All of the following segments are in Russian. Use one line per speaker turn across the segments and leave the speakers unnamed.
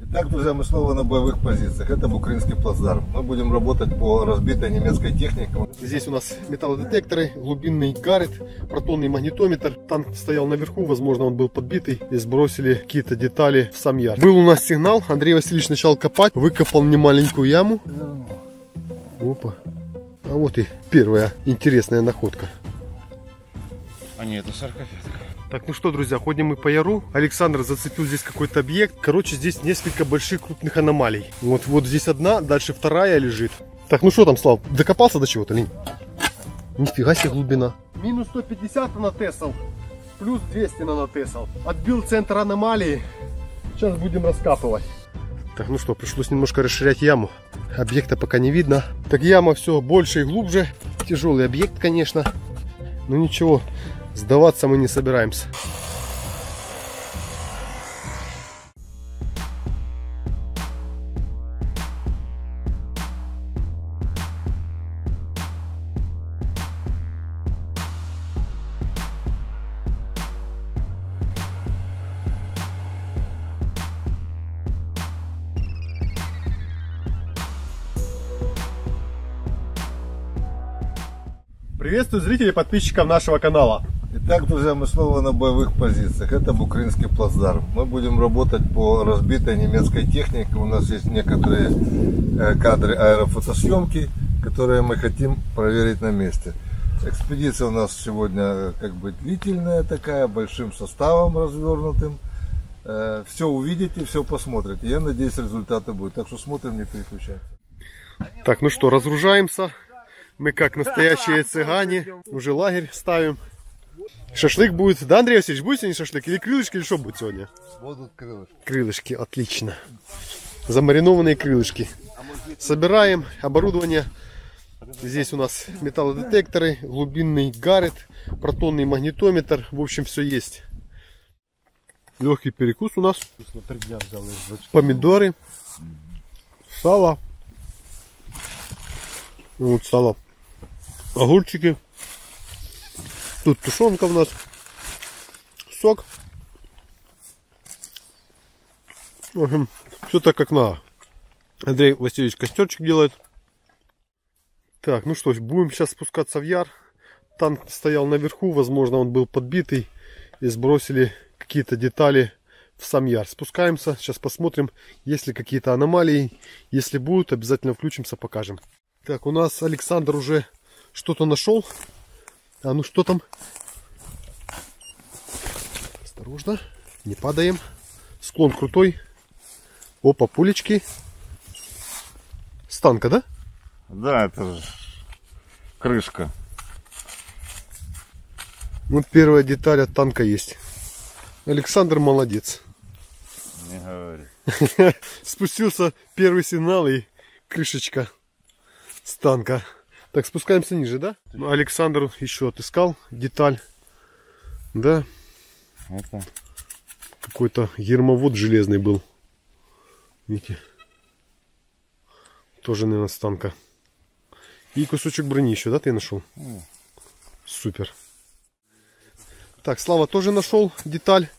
Так, друзья, мы снова на боевых позициях. Это Букринский плацдарм. Мы будем работать по разбитой немецкой технике.
Здесь у нас металлодетекторы, глубинный гарет, протонный магнитометр. Танк стоял наверху, возможно, он был подбитый. И сбросили какие-то детали в сам яр. Был у нас сигнал. Андрей Васильевич начал копать. Выкопал немаленькую яму. Опа. А вот и первая интересная находка.
А нет, это саркофаг.
Так, ну что, друзья, ходим мы по яру. Александр зацепил здесь какой-то объект. Короче, здесь несколько больших крупных аномалий. Вот здесь одна, дальше вторая лежит. Так, ну что там, Слав, докопался до чего-то, Лень? Нифига себе глубина. Минус 150 нанотесов, плюс 200 нанотесов. Отбил центр аномалии. Сейчас будем раскапывать. Так, ну что, пришлось немножко расширять яму. Объекта пока не видно. Так, яма все больше и глубже. Тяжелый объект, конечно. Но ничего. Сдаваться мы не собираемся. Приветствую зрителей и подписчиков нашего канала.
Итак, друзья, мы снова на боевых позициях. Это Букринский плацдарм. Мы будем работать по разбитой немецкой технике. У нас есть некоторые кадры аэрофотосъемки, которые мы хотим проверить на месте. Экспедиция у нас сегодня как бы длительная такая, большим составом развернутым. Все увидите, все посмотрите. Я надеюсь, результаты будут. Так что смотрим, не переключаемся.
Так, ну что, разгружаемся. Мы как настоящие цыгане. Уже лагерь ставим. Шашлык будет. Да, Андрей Васильевич, будет сегодня шашлык? Или крылышки, или что будет сегодня?
Будут крылышки.
Крылышки, отлично. Замаринованные крылышки. Собираем оборудование. Здесь у нас металлодетекторы, глубинный гарет, протонный магнитометр. В общем, все есть. Легкий перекус у нас. Помидоры. Сало. Вот сало. Огурчики. Тут тушенка у нас. Сок. В общем, все так как надо. Андрей Васильевич костерчик делает. Так, ну что ж, будем сейчас спускаться в яр. Танк стоял наверху, возможно, он был подбитый. И сбросили какие-то детали в сам яр. Спускаемся, сейчас посмотрим, есть ли какие-то аномалии. Если будут, обязательно включимся, покажем. Так, у нас Александр уже что-то нашел. А ну что там? Осторожно, не падаем. Склон крутой. Опа, пулечки. С танка, да?
Да, это же крышка.
Вот первая деталь от танка есть. Александр молодец.
Не говори.
Спустился первый сигнал и крышечка с танка. Так, спускаемся ниже, да? Ну, Александр еще отыскал деталь. Да.
Это
какой-то гермовод железный был. Видите? Тоже, наверное, с танка. И кусочек брони еще, да, ты нашел? Супер. Так, Слава тоже нашел деталь.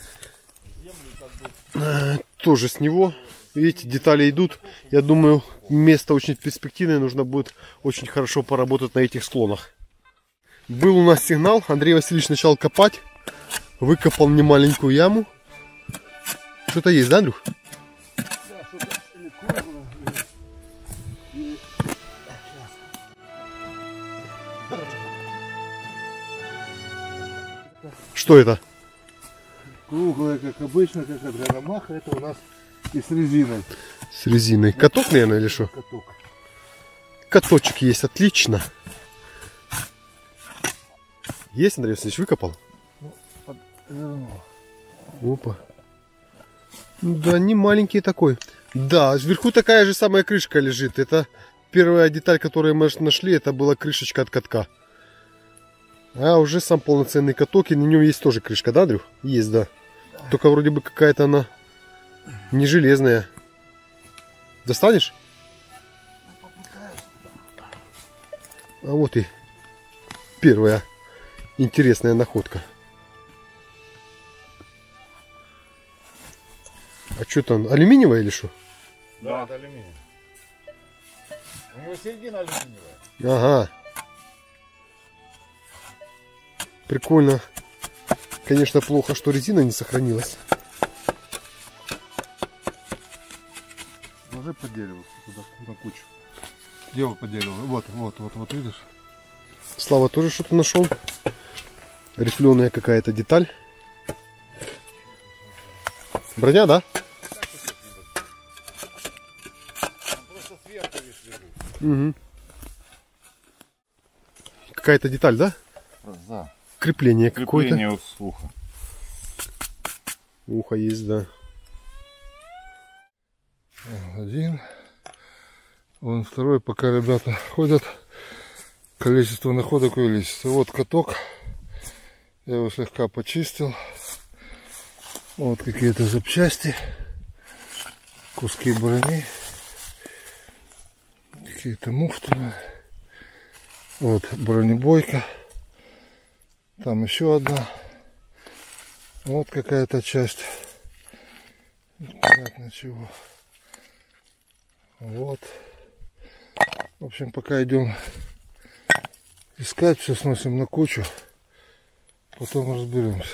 Тоже с него. Видите, детали идут. Я думаю, место очень перспективное. Нужно будет очень хорошо поработать на этих склонах. Был у нас сигнал. Андрей Васильевич начал копать. Выкопал немаленькую яму. Что-то есть, да, Андрюх? Что это?
круглая, как обычно, как от Гарамаха. Это у нас и с резиной.
С резиной. Каток, наверное, или что?
Каток.
Каточек есть, отлично. Есть, Андрей Васильевич, выкопал? Опа. Да, не маленький такой. Да, вверху такая же самая крышка лежит. Это первая деталь, которую мы нашли, это была крышечка от катка. А уже сам полноценный каток, и на нем есть тоже крышка, да, Андрюх? Есть, да. Только вроде бы какая-то она не железная. Достанешь? А вот и первая интересная находка. А Что там, алюминиевая или что?
Да, это алюминий. У него середина алюминиевая.
Ага. Прикольно. Конечно, плохо, что резина не сохранилась.
Ложи по дереву туда, на кучу. Где по дереву? Вот, видишь?
Слава тоже что-то нашел. Рифленая какая-то деталь. Броня, да?
Просто сверху видишь лежит.
Угу. Какая-то деталь, да?
Да.
Крепление какое-то.
Крепление с уха.
Ухо есть, да.
Один. Вон второй, пока ребята ходят. Количество находок увеличится. Вот каток. Я его слегка почистил. Вот какие-то запчасти. Куски брони. Какие-то муфты. Вот бронебойка. Там еще одна. Вот какая-то часть. Непонятно чего. Вот. В общем, пока идем искать, все сносим на кучу. Потом разберемся.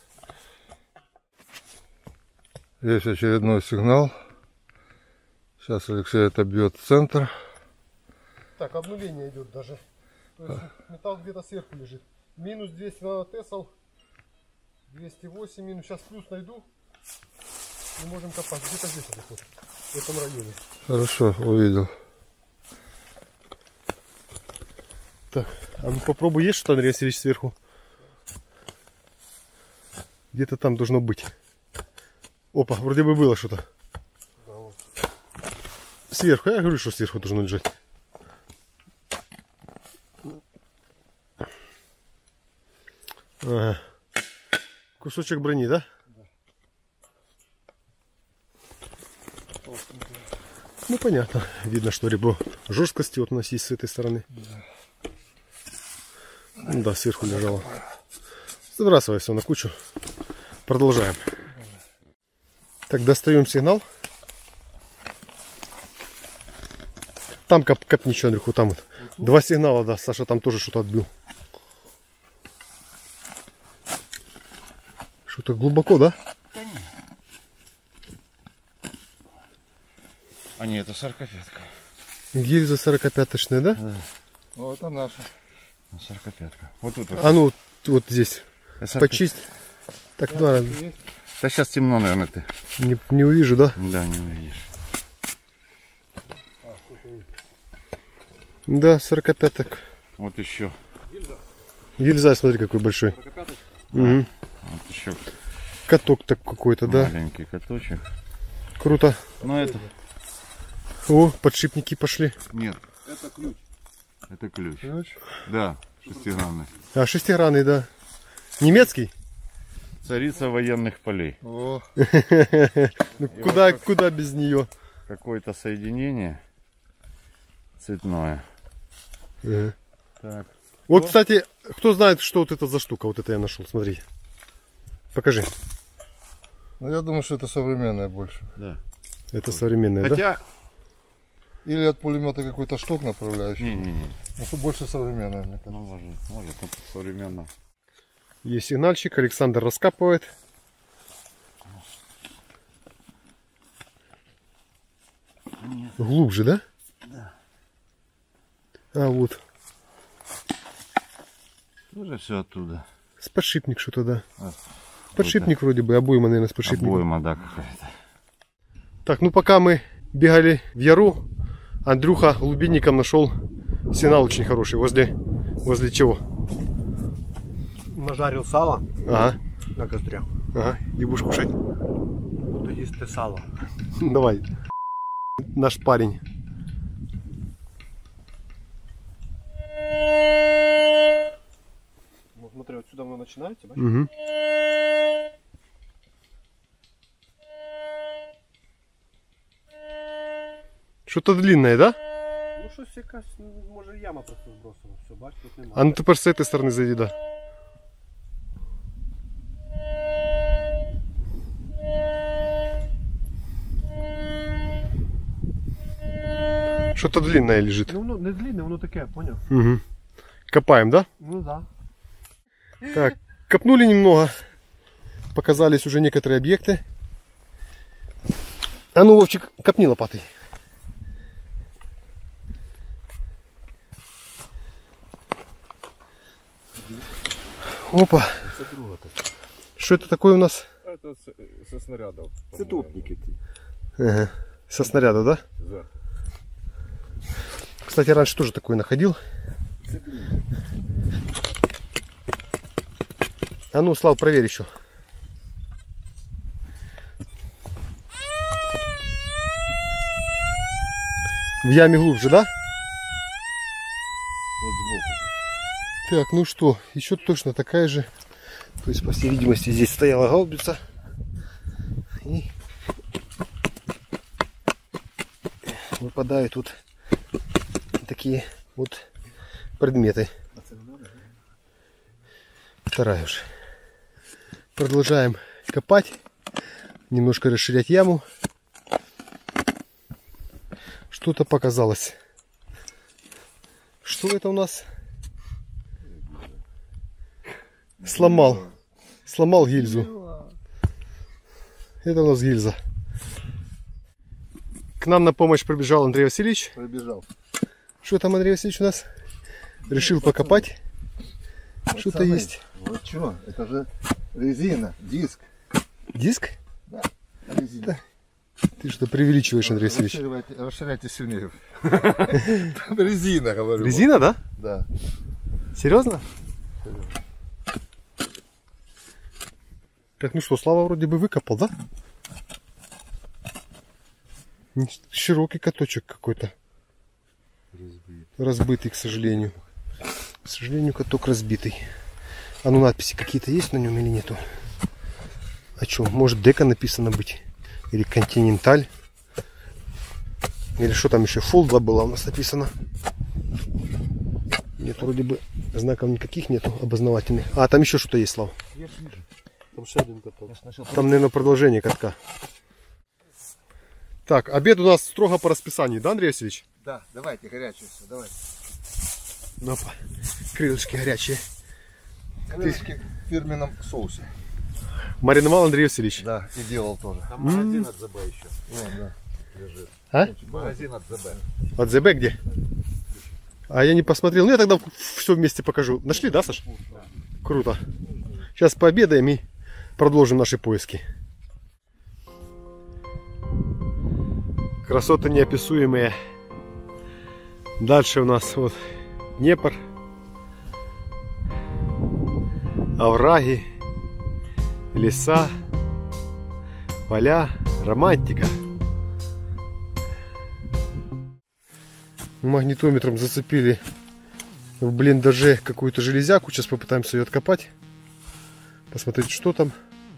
Есть очередной сигнал. Сейчас Алексей отобьет центр.
Так, обнуление идет даже. То есть металл где-то сверху лежит. Минус 200 нанотесл. 208 минус. Сейчас плюс найду. И можем копать. Где-то здесь вот, в этом районе.
Хорошо, увидел.
Так, а ну попробуй, есть что-то, Андрей Васильевич, сверху? Где-то там должно быть. Опа, вроде бы было что-то.
Да, вот.
Сверху, я говорю, что сверху должно лежать. Ага. Кусочек брони, да?
Да.
Ну понятно. Видно, что ребро жесткости вот у нас есть с этой стороны.
Да.
Да, сверху лежало. Забрасывай все на кучу. Продолжаем. Так, достаем сигнал. Там копни еще, Андрюху, там вот. Два сигнала, да. Саша там тоже что-то отбил. Что-то глубоко, да?
А нет, это 45-ка.
Гильза 45-очная, да?
Да.
Вот это наша.
45-ка. Вот тут.
А ну, вот здесь.
Это
Почисть. Так, да,
Да сейчас темно, наверное, ты.
не увижу, да?
Да, не увидишь.
Да, 45-ок.
Вот еще.
Гильза, смотри, какой большой. Угу.
Вот еще
Каток так какой-то, да?
маленький каточек.
Круто.
Ну это.
О, подшипники пошли.
Нет. Это ключ. Это ключ.
Ключ?
Да, шестигранный.
А, шестигранный, да. Немецкий?
Царица военных полей.
О,
Ну, куда без нее?
Какое-то соединение цветное.
Ага.
Так.
Вот, кстати, кто знает, что вот это за штука? Вот это я нашел, смотри. Покажи.
ну я думаю, что это современное больше.
Да.
Это современное, да?
Хотя.
Или от пулемета какой-то шток направляющий.
Не-не-не.
Ну, это больше современное, мне кажется.
Ну, может, это современно.
Есть сигнальщик, Александр раскапывает. Глубже, да?
Да.
А, вот.
Тоже все оттуда.
С подшипник что-то, да.
А,
Подшипник вроде бы, обойма, наверное, с подшипником.
обойма, да, какая-то.
Так, ну пока мы бегали в яру, Андрюха глубинником нашел сигнал очень хороший. Возле чего?
Нажарил сало
Ага,
на костре.
ага. И будешь кушать?
Буду їсти сало.
Давай. Наш парень.
Вот смотри, вот сюда вы начинаете, да?
Угу. Что-то длинное, да?
Ну щось якась, ну, може яма просто збросила. Все, бач, тут немає.
А ну тепер з цієї сторони зайди, да. Что-то длинное лежит.
Ну, не длинне, воно таке, понял?
Угу. Копаем, да?
Ну да.
Так, копнули немного. Показались уже некоторые объекты. А ну, Вовчик, копни лопатой. Опа. Что это такое у нас?
Это со снарядов.
Это топники.
Ага. Со снаряда, да?
Да.
Кстати, раньше тоже такое находил. А ну, Слав, проверь еще. В яме глубже, да?
Вот сбоку.
Так, ну что, еще точно такая же. То есть, по всей видимости, здесь стояла гаубица. И выпадают тут такие вот предметы. Вторая уже. Продолжаем копать. Немножко расширять яму. Что-то показалось. Что это у нас? Сломал гильзу. Это у нас гильза. К нам на помощь прибежал Андрей Васильевич.
Пробежал.
Что там Андрей Васильевич у нас? Решил покопать. Что-то есть.
Вот что, это же резина, диск.
Диск?
Да, резина.
Ты что преувеличиваешь, Андрей Васильевич?
Расширяйте сильнее. Там резина, говорю.
Резина, да?
Да.
Серьезно? Так, ну что, Слава вроде бы выкопал, да? Широкий каточек какой-то. Разбитый, к сожалению. К сожалению, каток разбитый. А ну надписи какие-то есть на нем или нету? А что, может дека написано быть? Или континенталь? Или что там еще? Фолда была у нас написано. Нет, вроде бы знаков никаких нету обознавательных. А, там еще что-то есть, Слав.
Там ще один каток.
Там, наверное, продолжение катка. Так, обед у нас строго по расписанию, да, Андрей Васильевич?
Да, давайте, горячее все, давайте.
Опа, крылышки горячие.
Крылышки в фирменном соусе.
Мариновал Андрей Васильевич.
Да, и делал тоже.
Там магазин от ЗБ еще
Вот, да.
лежит.
А?
Магазин от ЗБ.
От ЗБ где? А я не посмотрел. Ну, я тогда все вместе покажу. Нашли, да, Саш? Круто. Сейчас пообедаем и продолжим наши поиски. Красоты неописуемые. Дальше у нас вот Днепр, овраги, леса, поля, романтика. Магнитометром зацепили в блиндаже какую-то железяку. Сейчас попытаемся ее откопать. Посмотреть, что там.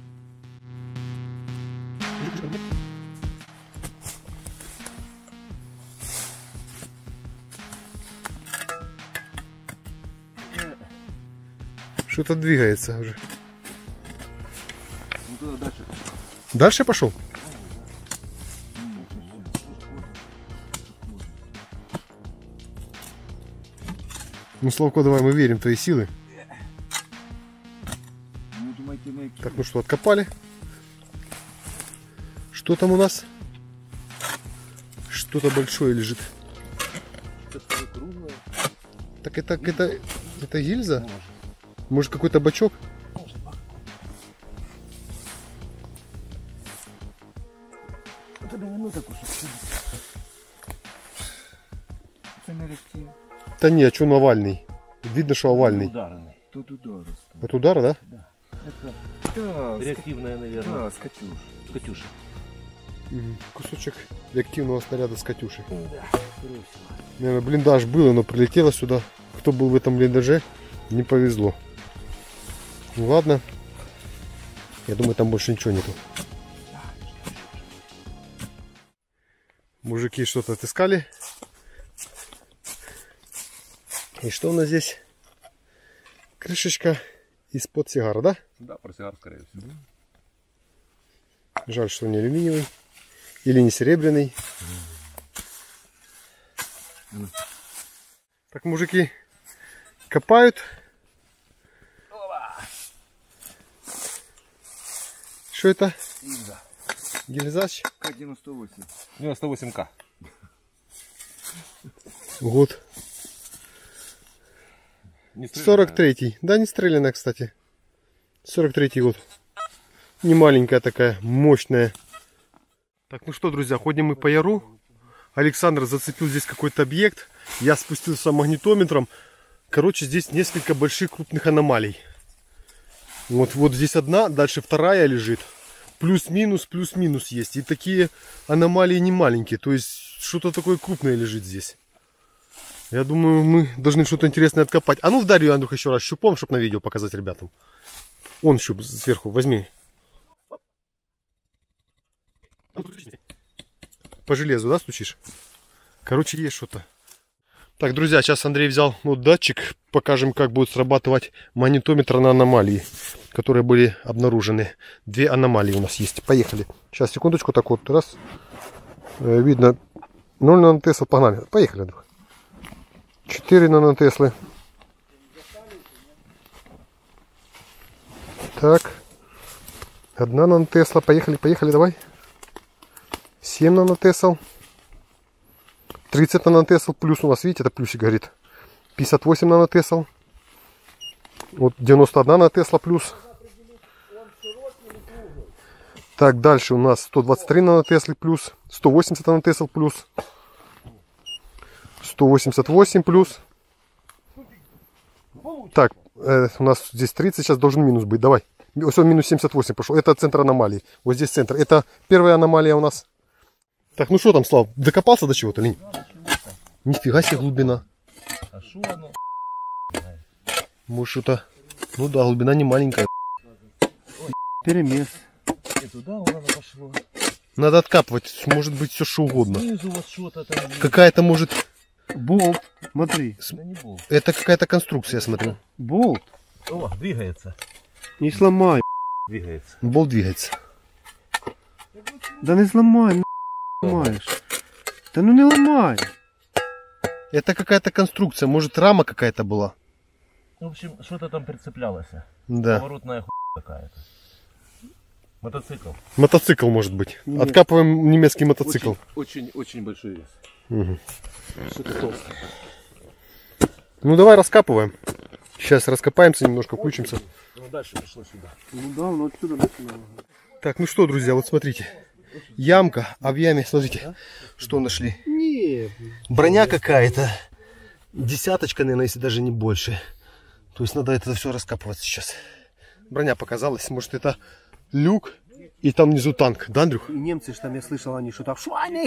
Что-то двигается уже.
Ну туда дальше.
Дальше пошел? Ну, Славко, давай мы верим в твои силы.
Ну, думайте, мы...
Так, ну что, откопали. Что там у нас? Что-то большое лежит. Так это гильза? Может, какой-то бачок? Да не, а что он овальный? Видно, что овальный.
Ударный.
Тут удар.
От удара, да?
Да,
Реактивная, наверное.
да, с Катюш.
Катюша.
Кусочек реактивного снаряда с Катюши. Наверное, блиндаж был, но прилетело сюда. Кто был в этом блиндаже, не повезло. Ну ладно. Я думаю, там больше ничего нету. Мужики что-то отыскали. И что у нас здесь? Крышечка из-под сигара, да?
Да, портсигар, скорее всего.
Жаль, что не алюминиевый. Или не серебряный. Так мужики копают. Что это? Гильзач?
К-98. 98К.
Год. 43-й. Да, не стрелянная, кстати. 43-й год. Не маленькая такая, мощная. Так, ну что, друзья, ходим мы по яру. Александр зацепил здесь какой-то объект. Я спустился магнитометром. Короче, здесь несколько больших крупных аномалий. Вот здесь одна, дальше вторая лежит. Плюс-минус есть. И такие аномалии не маленькие. То есть что-то такое крупное лежит здесь. Я думаю, мы должны что-то интересное откопать. А ну вдарь ее, Андрюха, еще раз щупом, чтобы на видео показать ребятам. Он щуп сверху, возьми. По железу, да, стучишь? Короче, есть что-то. Так, друзья, сейчас Андрей взял датчик. Покажем, как будет срабатывать магнитометр на аномалии, которые были обнаружены. 2 аномалии у нас есть. Поехали. Сейчас, секундочку, так вот, раз. Видно, 0 нанотесла, погнали. Поехали, Андрюха. 4 нанотеслы. Так. 1 нанотесла. Поехали, давай. 7 нанотесл. 30 нанотесл. Плюс у нас, видите, это плюсик горит. 58 нанотесл. Вот 91 нанотесла плюс. Так, дальше у нас 123 нанотеслы плюс. 180 нанотесл плюс. 188 плюс. Так, у нас здесь 30, сейчас должен минус быть. Давай. Все, минус 78 пошел. Это центр аномалии. Вот здесь центр. Это первая аномалия у нас. Так, ну что там, Слав, докопался до чего-то, Лень? Нифига себе глубина.
А шо оно?
Может что-то... Ну да, глубина не маленькая.
Перемес.
И туда оно пошло.
Надо откапывать, может быть все что угодно.
Снизу вот что-то там есть.
Какая-то может...
Болт. Смотри.
Это не болт.
Это какая-то конструкция, я смотрю.
Болт.
О, двигается.
Не сломай.
Двигается.
Болт двигается.
Да не сломай, ломаешь. Да ну не ломай.
Это какая-то конструкция, может рама какая-то была.
В общем, что-то там прицеплялось.
Да.
Поворотная какая-то. Мотоцикл.
Мотоцикл может быть. Откапываем немецкий мотоцикл.
Очень большой вес.
Угу.
Что-то толстое.
Ну давай раскапываем. Сейчас раскопаемся, немножко включимся.
Ну дальше пришло сюда.
Ну да, ну отсюда начинаем.
Так, ну что, друзья, вот смотрите. Ямка, а в яме, смотрите, что нашли.
Не.
Броня какая-то. Десяточка, наверное, если даже не больше. То есть надо это все раскапывать сейчас. Броня показалась. Может это люк и там внизу танк. Да, Андрюх?
И немцы, что там я слышал, они что-то шване.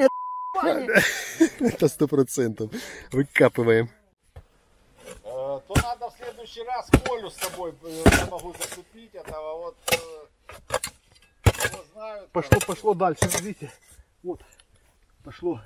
Это 100%. Выкапываем.
То надо в следующий раз Колю с тобой, я могу зацепить этого вот. Знают,
Пошло дальше, видите? Вот. Пошло.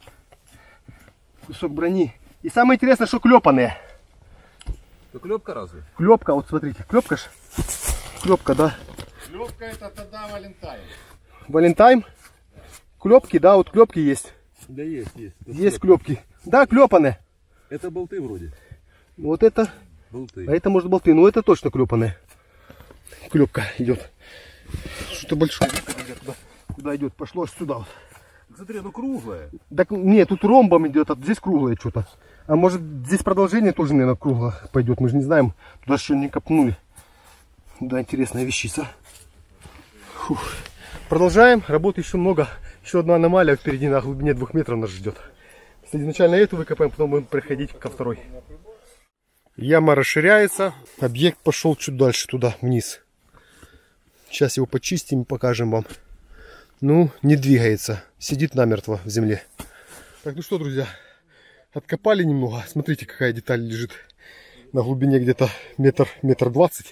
Кусок брони. И самое интересное, что клепанные.
То клепка разве?
Клепка, вот смотрите, клепка ж. Клепка, да.
Клепка это тогда Валентайн.
Валентайн. Клепки, да, вот клепки есть.
Да есть.
Есть клепки. Да, клепанные.
Это болты вроде.
Вот это.
Болты.
А это может болты. Ну это точно клепанные. Клепка идет. Что-то большое. Куда идет? Пошло аж сюда. Вот.
Смотри, ну круглое.
Так нет, тут ромбом идет, а здесь круглое что-то. А может здесь продолжение тоже, наверное, кругло пойдет. Мы же не знаем. Туда еще не копнули. Да, интересная вещица. Фух. Продолжаем. Работы еще много. Еще одна аномалия впереди на глубине 2 метров нас ждет. Изначально эту выкопаем, потом будем проходить ко второй. Яма расширяется. Объект пошел чуть дальше, туда, вниз. Сейчас его почистим и покажем вам. Ну, не двигается. Сидит намертво в земле. Так, ну что, друзья. Откопали немного. Смотрите, какая деталь лежит. На глубине где-то метр 20.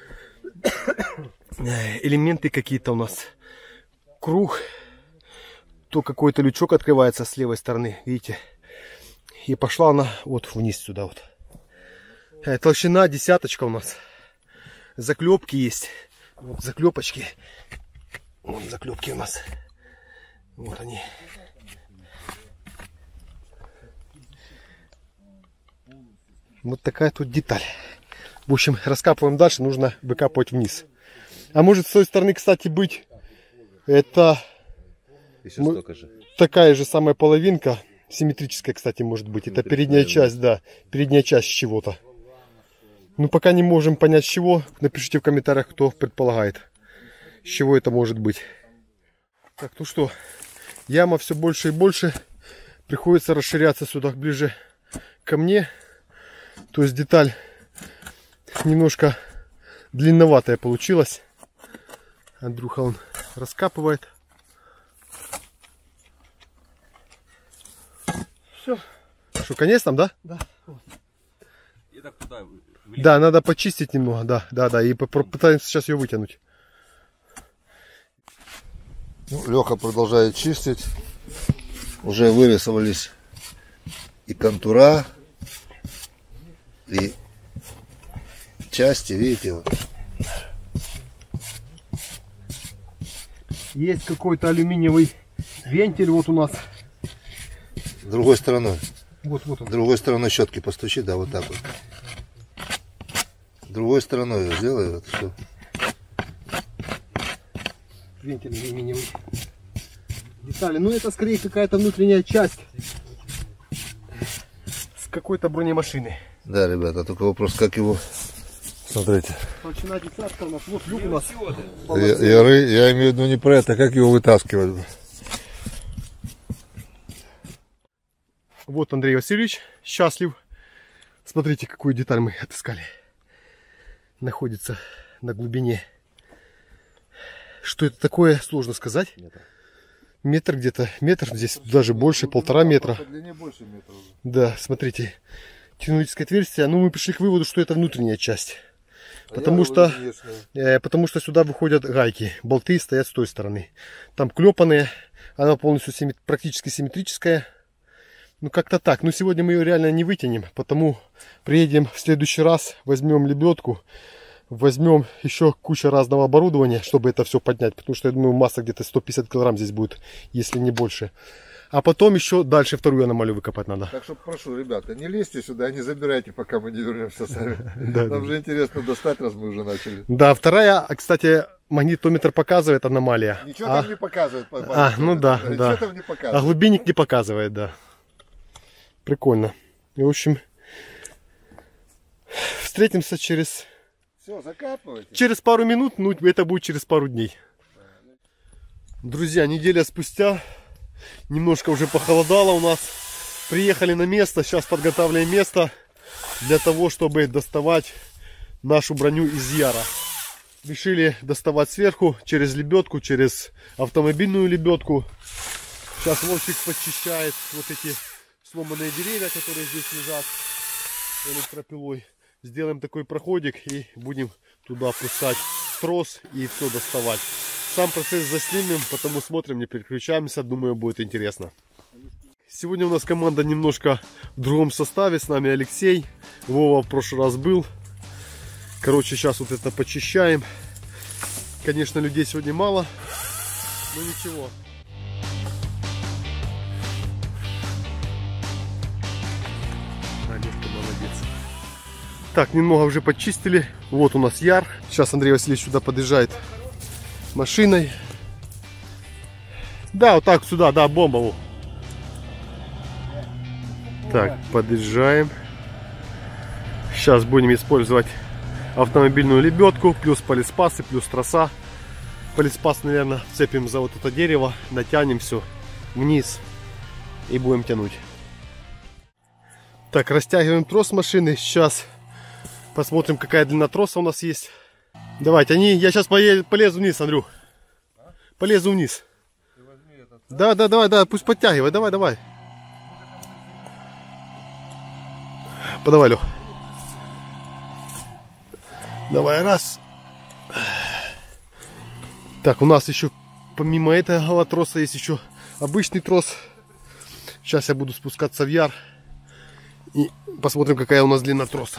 Элементы какие-то у нас. Круг. То какой-то лючок открывается с левой стороны. Видите? И пошла она вот вниз сюда вот. Толщина десяточка у нас. Заклепки есть. Вот заклепочки. Вот заклепки у нас. Вот они.
Вот такая тут деталь. В общем, раскапываем дальше, нужно выкапывать вниз. А может с той стороны, кстати, быть, это такая же самая половинка, симметрическая, кстати, может быть. Это передняя часть, да, передняя часть чего-то. Ну, пока не можем понять, с чего. Напишите в комментариях, кто предполагает, с чего это может быть. Так, ну что, яма все больше и больше. Приходится расширяться сюда ближе ко мне. То есть деталь немножко длинноватая получилась. Андрюха он раскапывает. Все. Что, конец там, да? Да. Да, надо почистить немного, да. И попытаемся сейчас ее вытянуть.
Ну, Леха продолжает чистить. Уже вырисовались и контура, и части, видите, вот.
Есть какой-то алюминиевый вентиль вот у нас.
С другой стороной.
Вот он.
С другой стороной щетки постучи, да, вот так вот. С другой стороной ее сделай, вот все.
Вентиль алюминиевый. Детали. Ну это скорее какая-то внутренняя часть с какой-то бронемашины.
Да, ребята, только вопрос, как его... Смотрите.
Толщина десятка у нас. Вот люк у нас.
Я имею в виду не про это, как его вытаскивать.
Вот Андрей Васильевич счастлив. Смотрите, какую деталь мы отыскали. Находится на глубине. Что это такое, сложно сказать. Метр где-то. Метр, здесь даже больше, 1,5 метра.
По длине больше метра уже.
Да, смотрите. Технологическое отверстие. Ну, мы пришли к выводу, что это внутренняя часть. Потому что сюда выходят гайки. Болты стоят с той стороны. Там клепанные. Она полностью практически симметрическая. Ну, как-то так. Но сегодня мы ее реально не вытянем. Потому приедем в следующий раз. Возьмем лебедку. Возьмем еще кучу разного оборудования, чтобы это все поднять. Потому что, я думаю, масса где-то 150 килограмм здесь будет, если не больше. А потом еще дальше вторую аномалию выкопать надо.
Так что прошу, ребята, не лезьте сюда, не забирайте, пока мы не вернемся сами. Нам же интересно достать, раз мы уже начали.
Да, вторая, кстати, магнитометр показывает аномалия.
Ничего там не показывает.
Ну да.
Ничего там не показывает.
А глубинник не показывает, да. Прикольно. И, в общем, встретимся через...
Все, закапывайте.
Через пару минут, ну это будет через пару дней. Друзья, неделя спустя, немножко уже похолодало у нас. Приехали на место, сейчас подготавливаем место для того, чтобы доставать нашу броню из яра. Решили доставать сверху, через лебедку, через автомобильную лебедку. Сейчас Вовчик подчищает вот эти сломанные деревья, которые здесь лежат электропилой. Сделаем такой проходик и будем туда опускать трос и все доставать. Сам процесс заснимем, потому смотрим, не переключаемся, думаю, будет интересно. Сегодня у нас команда немножко в другом составе, с нами Алексей, Вова в прошлый раз был. Короче, сейчас вот это почищаем. Конечно, людей сегодня мало, но ничего. Олежка молодец. Так, немного уже почистили. Вот у нас яр. Сейчас Андрей Васильевич сюда подъезжает машиной. Да, вот так сюда, да, бомба. Так, подъезжаем. Сейчас будем использовать автомобильную лебедку, плюс полиспасы, плюс троса. Полиспас, наверное, цепим за вот это дерево, натянем все вниз и будем тянуть. Так, растягиваем трос машины. Сейчас посмотрим, какая длина троса у нас есть. Давайте, я сейчас полезу вниз, Андрюх. Полезу вниз. Да, давай, пусть подтягивай, давай. Подавай, Лех. Давай, раз. Так, у нас еще, помимо этого троса, есть еще обычный трос. Сейчас я буду спускаться в яр. И посмотрим, какая у нас длина троса.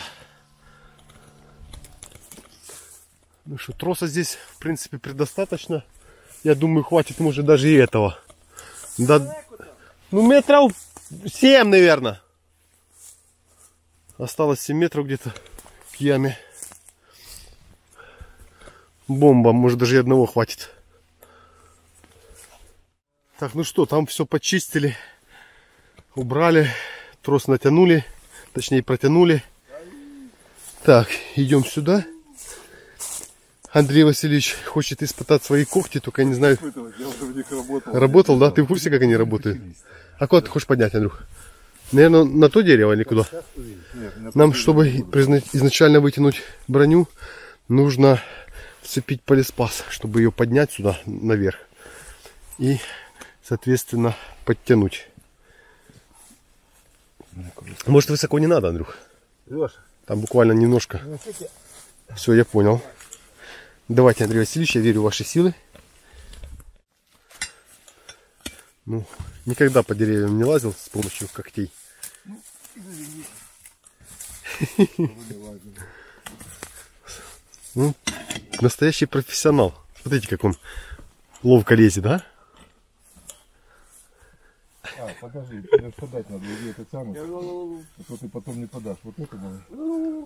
Ну что, троса здесь, в принципе, предостаточно. Я думаю, хватит, может, даже и этого. Да, ну, метров 7, наверное. Осталось 7 метров где-то к яме. Бомба, может даже и одного хватит. Так, ну что, там все почистили, убрали, трос натянули, точнее протянули. Так, идем сюда. Андрей Васильевич хочет испытать свои когти, только я не знаю.
Я уже в них работал.
Работал, да? Ты в курсе, как они работают? А куда ты хочешь поднять, Андрюх? Наверное, на то дерево или куда? Нам, чтобы изначально вытянуть броню, нужно вцепить полиспас, чтобы ее поднять сюда наверх. И, соответственно, подтянуть. Может, высоко не надо, Андрюх? Там буквально немножко. Все, я понял. Давайте, Андрей Васильевич, я верю в ваши силы. Ну, никогда по деревьям не лазил с помощью когтей. Ну, настоящий профессионал. Смотрите, как он ловко лезет, да?
Покажи, подать надо, где это тянут. А то ты потом не подашь. Вот это надо.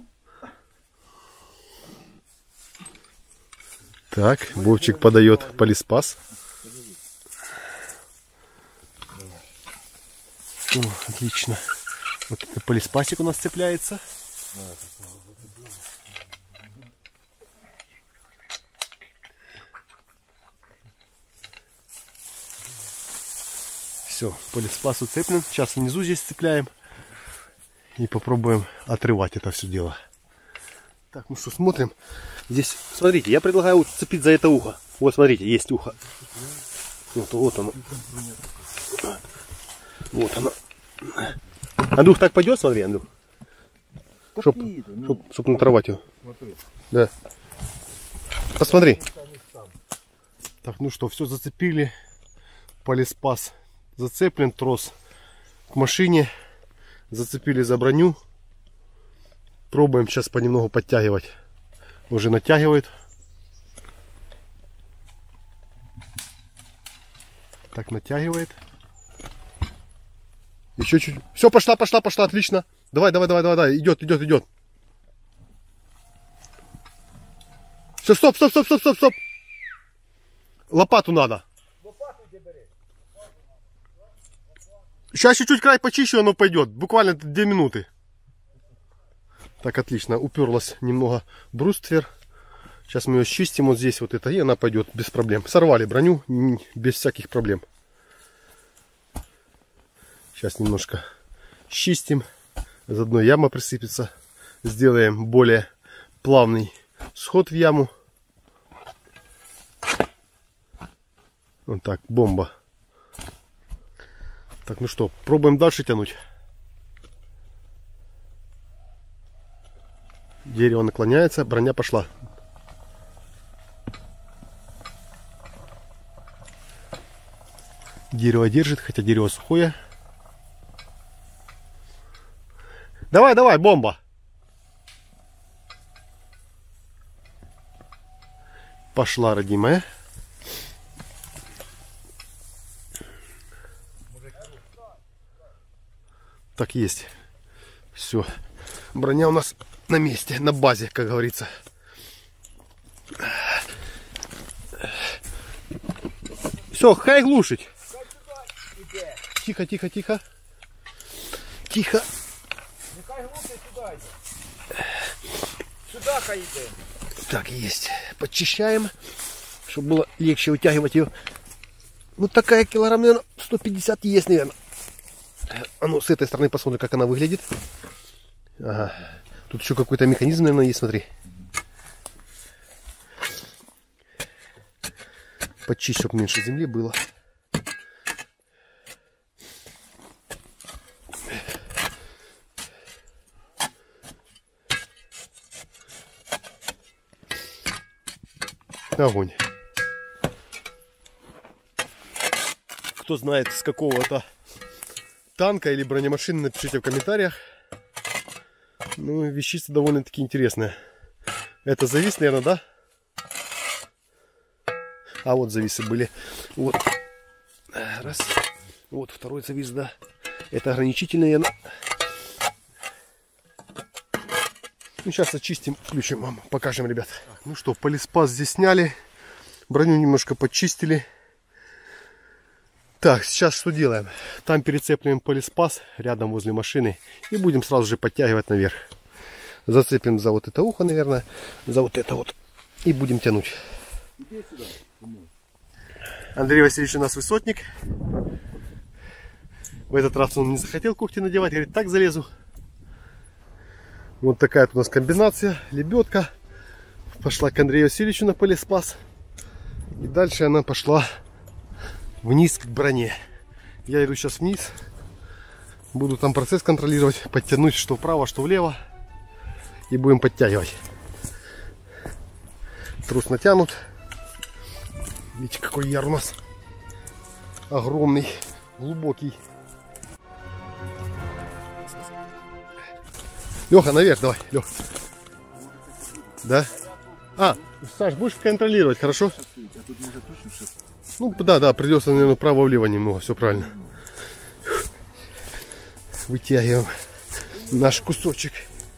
Так, Вовчик подает полиспас. О, отлично. Вот это полиспасик у нас цепляется. Все, полиспас уцеплен. Сейчас внизу здесь цепляем. И попробуем отрывать это все дело. Так, ну что, смотрим. Здесь, смотрите, я предлагаю уцепить за это ухо. Вот, смотрите, есть ухо. Вот оно. Вот оно. Андрюх, так пойдет, смотри, Андрюх. Чтоб натравать его. Да. Посмотри. Так, ну что, все зацепили. Полиспас зацеплен, трос к машине. Зацепили за броню. Пробуем сейчас понемногу подтягивать. Уже натягивает. Так, натягивает. Еще чуть. Все, пошла, отлично. Давай. Идет. Все, стоп. Лопату надо. Сейчас чуть-чуть край почищу, оно пойдет. Буквально 2 минуты. Так, отлично. Уперлась немного бруствер. Сейчас мы ее счистим вот здесь вот это, и она пойдет без проблем. Сорвали броню без всяких проблем. Сейчас немножко счистим. Заодно яма присыпется. Сделаем более плавный сход в яму. Вот так, бомба. Так, ну что, пробуем дальше тянуть. Дерево наклоняется, броня пошла. Дерево держит, хотя дерево сухое. Давай, бомба. Пошла, родимая. Так, есть. Все. Броня у нас на месте, на базе, как говорится. Все, хай глушить. Тихо.
Сюда хай йде.
Так, есть. Подчищаем, чтобы было легче вытягивать ее. Ну, такая килограмм, наверное, 150 есть, наверное. А ну, с этой стороны посмотрим, как она выглядит. Ага. Тут еще какой-то механизм, наверное, есть, смотри. Почисть, чтобы меньше земли было. Огонь. Кто знает, с какого-то танка или бронемашины, напишите в комментариях. Ну, вещица довольно-таки интересная. Это завис, наверное, да? А вот зависы были. Вот. Раз. Вот второй завис, да. Это ограничительный, наверное. Ну, сейчас очистим, включим вам, покажем, ребят. Ну что, полиспас здесь сняли. Броню немножко почистили. Так, сейчас что делаем? Там перецепливаем полиспас рядом возле машины. И будем сразу же подтягивать наверх. Зацепим за вот это ухо, наверное. За вот это вот. И будем тянуть. Андрей Васильевич у нас высотник. В этот раз он не захотел когти надевать. Говорит, так залезу. Вот такая вот у нас комбинация. Лебедка. Пошла к Андрею Васильевичу на полиспас. И дальше она пошла вниз к броне. Я иду сейчас вниз. Буду там процесс контролировать. Подтянуть что вправо, что влево. И будем подтягивать. Трос натянут. Видите, какой яр у нас. Огромный, глубокий. Леха, наверх давай, Лех. Да? Саш, будешь контролировать, хорошо? Ну, да, придется, наверное, вправо-влево немного, все правильно. Вытягиваем наш кусочек.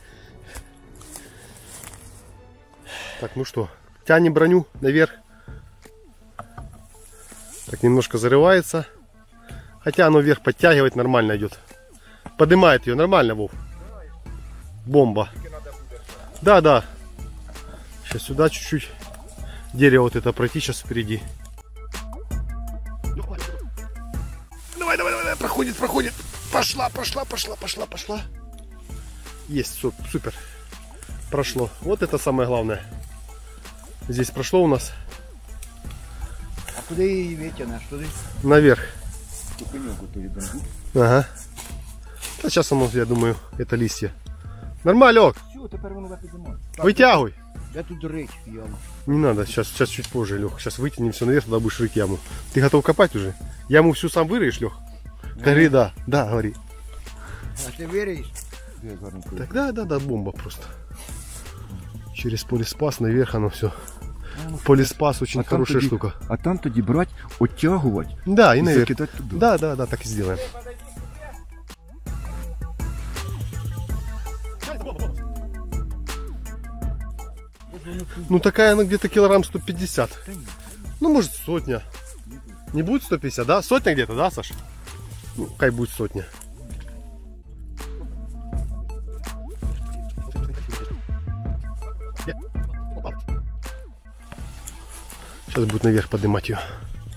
Так, ну что, тянем броню наверх. Так, немножко зарывается. Хотя оно вверх подтягивает, нормально идет. Поднимает ее, нормально, Вов. Бомба. Да. Сейчас сюда чуть-чуть. Дерево вот это пройти сейчас впереди. Давай. Проходит. Пошла. Есть, супер. Прошло. Вот это самое главное. Здесь прошло у нас.
А куда її витягнеш? Туди?
Наверх.
Тупиньку туди бамбук.
Ага. Да сейчас оно, я думаю, это листья. Нормально, Лёг.
Все, тепер воно підіймає.
Вытягивай.
Я тут рить яму.
Не надо, сейчас чуть позже, Лех. Сейчас вытянем все наверх, тогда будешь рыть яму. Ты готов копать уже? Яму всю сам вырыешь, Лех? Говори, да, говори.
А ти вирієш?
Так, да, бомба просто. Через полиспас наверх оно все. Полиспас очень хорошая штука.
А там тоді брати, оттягувати.
Да, и наверх.
закидати туди.
Да, так и сделаем. Ну такая она где-то килограмм 150. Ну может сотня. Не будет 150, да? Сотня где-то, да, Саша? Ну, какая будет сотня. Сейчас будет наверх поднимать ее.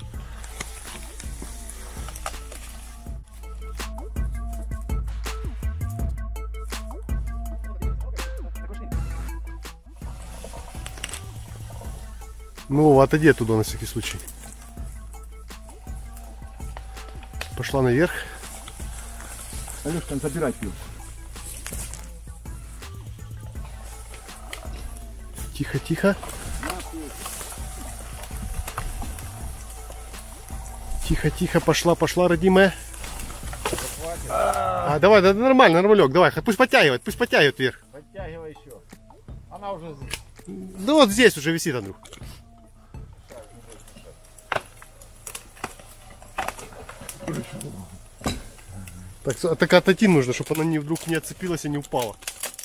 Ну, отойди оттуда на всякий случай. Пошла наверх.
Алеш, там забирай пил.
Тихо. Тихо, пошла, родимая. Давай, да, нормально, Лёг, давай, пусть подтягивает вверх.
Подтягивай еще. Она уже...
Да вот здесь уже висит, Андрюх. Так отойти нужно, чтобы она вдруг не отцепилась и не упала.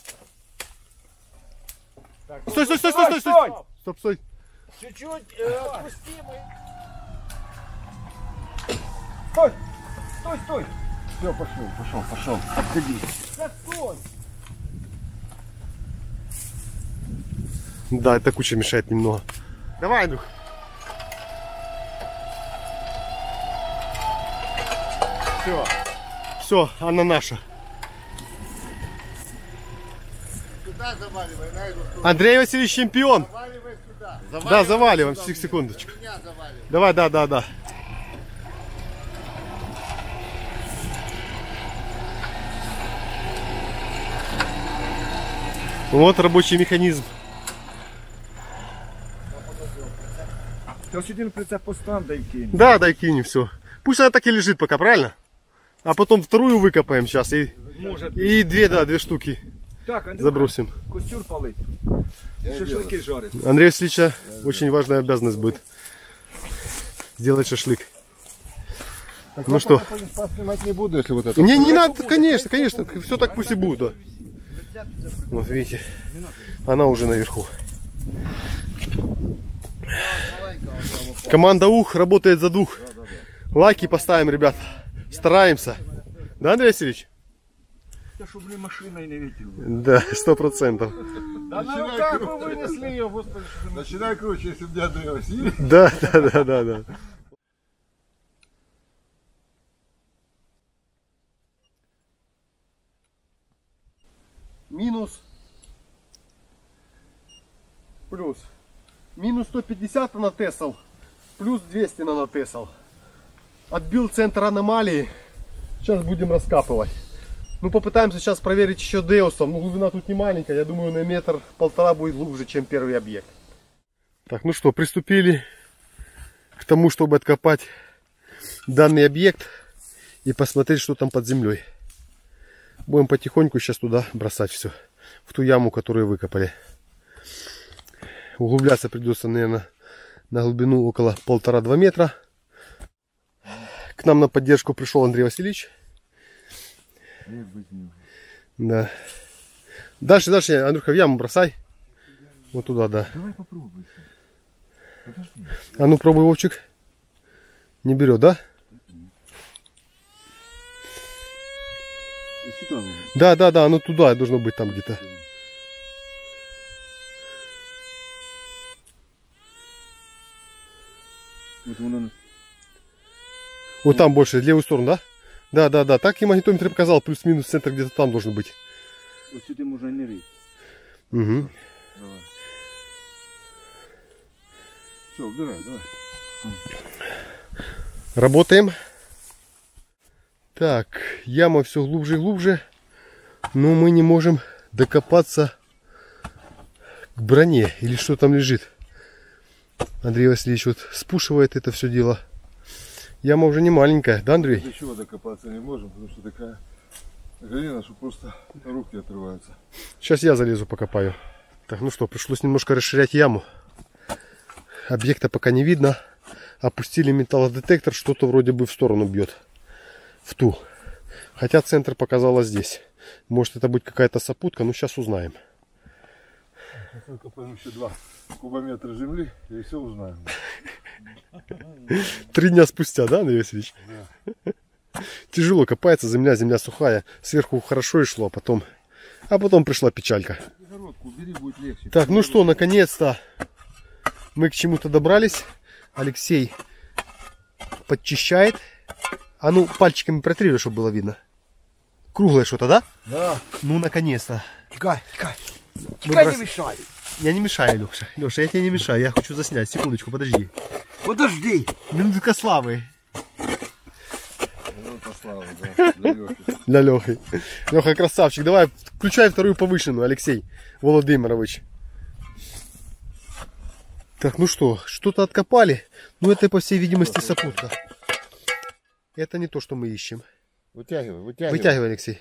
Так,
Стой! Стой!
Чуть-чуть отпусти мы. Стой!
Все, пошел. Отходи.
Да стой!
Да, эта куча мешает немного. Давай, Андрюх. Все, она наша.
Сюда заваливай, на эту сторону.
Андрей Васильевич чемпион.
Заваливай сюда.
Да, заваливаем, секундочку.
Меня заваливай.
Давай, да. Вот рабочий механизм.
Та сюди прицеп постав, дай кинь.
Да, дай кинем, все. Пусть она так и лежит пока, правильно? А потом вторую выкопаем сейчас и две штуки
Так, Андрюха,
забросим.
костюр палить. Шашлыки жарить.
Андрей Васильевича очень важная обязанность будет сделать шашлык. Ну что?
Снимать не буду, если вот это.
Не надо, конечно, все так пусть и будет. Да. Вот видите, она уже наверху. Команда УХ работает за дух. Лайки поставим, ребят. Стараемся. Да, Андрей Васильевич?
Да, чтобы машина не видел.
Да, 100%.
Да на руках вы вынесли ее, господи.
Начинай круче, если бы не Андрей Васильевич.
Да.
Минус. Плюс. Минус 150 нанотесл. Плюс 200 нанотесл. Отбил центр аномалии. Сейчас будем раскапывать. Ну, попытаемся сейчас проверить еще деусом. Ну, глубина тут не маленькая. Я думаю, на 1,5 будет глубже, чем первый объект.
Так, ну что, приступили к тому, чтобы откопать данный объект и посмотреть, что там под землей. Будем потихоньку сейчас туда бросать все. В ту яму, которую выкопали. Углубляться придется, наверное, на глубину около 1,5-2 метра. К нам на поддержку пришел Андрей Васильевич. Да. Дальше, Андрюха, в яму бросай. Вот туда, да.
Давай попробуй.
А ну пробуй, Вовчик. Не берет, да? Да, оно туда должно быть там где-то. Вот там больше, левую сторону, да? Да. Так и магнитометр показал, плюс-минус центр где-то там должен быть.
Вот сюда можно не рыть.
Угу.
Давай. Все, убирай, давай.
Работаем. Так, яма все глубже и глубже. Но мы не можем докопаться к броне. Или что там лежит. Андрей Васильевич вот спушивает это все дело. Яма уже не маленькая, да, Андрей?
До чего докопаться не можем, потому что такая глина, что просто руки отрываются.
Сейчас я залезу, покопаю. Так, ну что, пришлось немножко расширять яму. Объекта пока не видно. Опустили металлодетектор, что-то вроде бы в сторону бьет. В ту. Хотя центр показалось здесь. Может это будет какая-то сопутка, но сейчас узнаем.
Копаем еще 2 кубометра земли и все узнаем.
3 дня спустя, да, Андрей Васильевич? Да. Тяжело копается, земля сухая. Сверху хорошо и шло, а потом пришла печалька.
Убери, будет легче.
Так, ну что, наконец-то мы к чему-то добрались. Алексей подчищает. А ну, пальчиками протри, чтобы было видно. Круглое что-то, да?
Да.
Ну, наконец-то.
Тикай, не мешай.
Я не мешаю, Леша. Леша, я тебе не мешаю. Я хочу заснять. Секундочку, подожди.
Подожди.
Минутка славы.
Минута славы, да.
Для Лехи. Леха, красавчик. Давай, включай вторую повышенную, Алексей Володимирович. Так, ну что, что-то откопали. Ну, это, по всей видимости, сопутка. Это не то, что мы ищем.
Вытягивай.
Вытягивай, Алексей.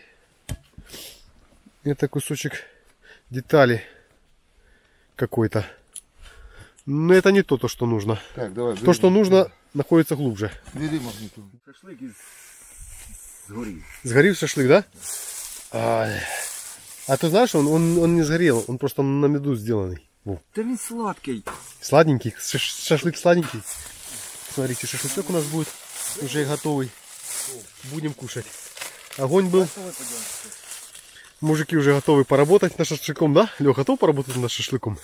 Это кусочек детали какой-то. Но это не то, что нужно.
Так, давай.
То, что нужно, находится глубже.
Бери магнитометр.
Шашлык сгорел.
Сгорел шашлык, да? А ты знаешь, он не сгорел, он просто на меду сделанный.
Да не сладкий.
Сладенький, шашлык сладенький. Смотрите, шашлычок у нас будет уже готовый. Будем кушать. Огонь был. Мужики уже готовы поработать над шашлыком, да? Леха, готов поработать над шашлыком?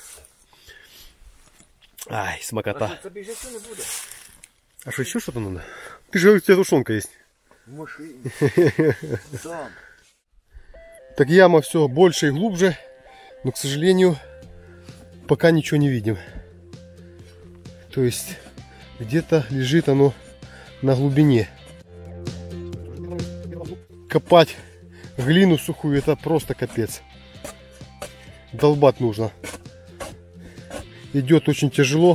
Ай, смакота. А что, еще что-то надо? Ты же говоришь, у тебя тушенка есть.
В машине. Да.
Так яма все больше и глубже. Но, к сожалению, пока ничего не видим. То есть, где-то лежит оно на глубине. Копать глину сухую, это просто капец. Долбать нужно. Идет очень тяжело.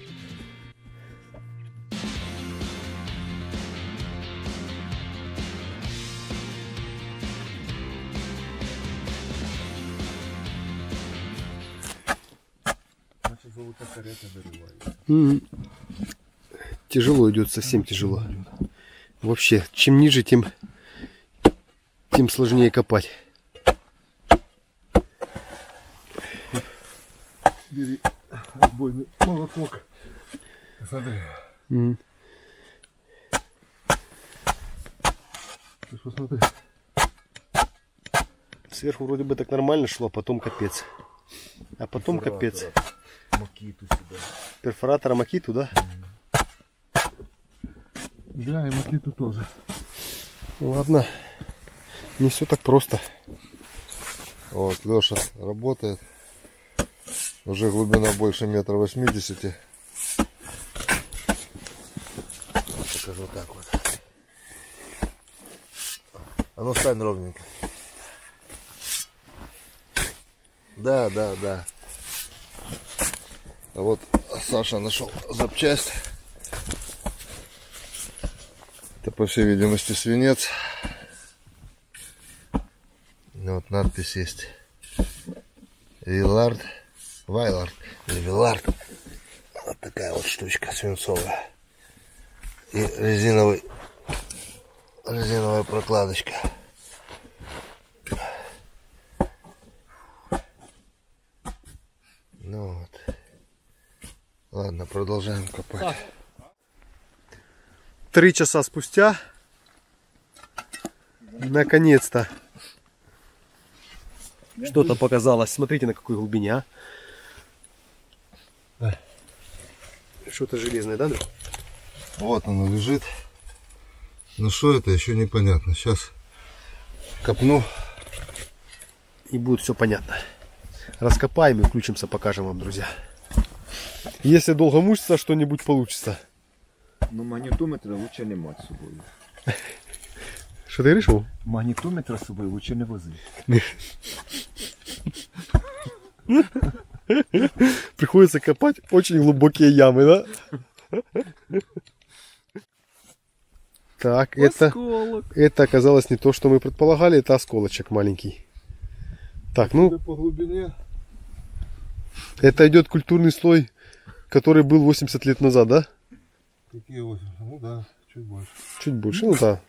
Тяжело идет, совсем тяжело. Вообще, чем ниже, тем сложнее копать.
Бери отбойный молоток. Смотри. Ты посмотри.
Сверху вроде бы так нормально шло, а потом капец. А потом капец.
Макиту сюда.
Перфоратора Макиту, да?
Да, и Макиту тоже.
Ладно. Не все так просто.
Вот, Леша работает. Уже глубина больше 1,80 м. Покажу так вот. А ну стань ровненько. Да. А вот Саша нашел запчасть. Это, по всей видимости, свинец. Вот надпись есть. Вайлард или Вилард. Вот такая вот штучка свинцовая. И резиновая прокладочка. Ну вот. Ладно, продолжаем копать.
3 часа спустя. Наконец-то. Что-то показалось. Смотрите, на какой глубине, а.
Да.
Что-то железное, да?
Вот оно лежит. Но что это, еще непонятно. Сейчас копну.
И будет все понятно. Раскопаем и включимся, покажем вам, друзья. Если долго мучиться, что-нибудь получится.
Ну магнітометра лучше не мати з собою.
Що ти вирішив?
Магнітометра з собою лучше не вози.
Приходится копать очень глубокие ямы, да? Так, это оказалось не то, что мы предполагали. Это осколочек маленький. Так, ну,
По глубине.
это идет культурный слой, который был 80 лет назад, да?
Какие 8? Ну да, чуть больше.
Чуть больше, ну да.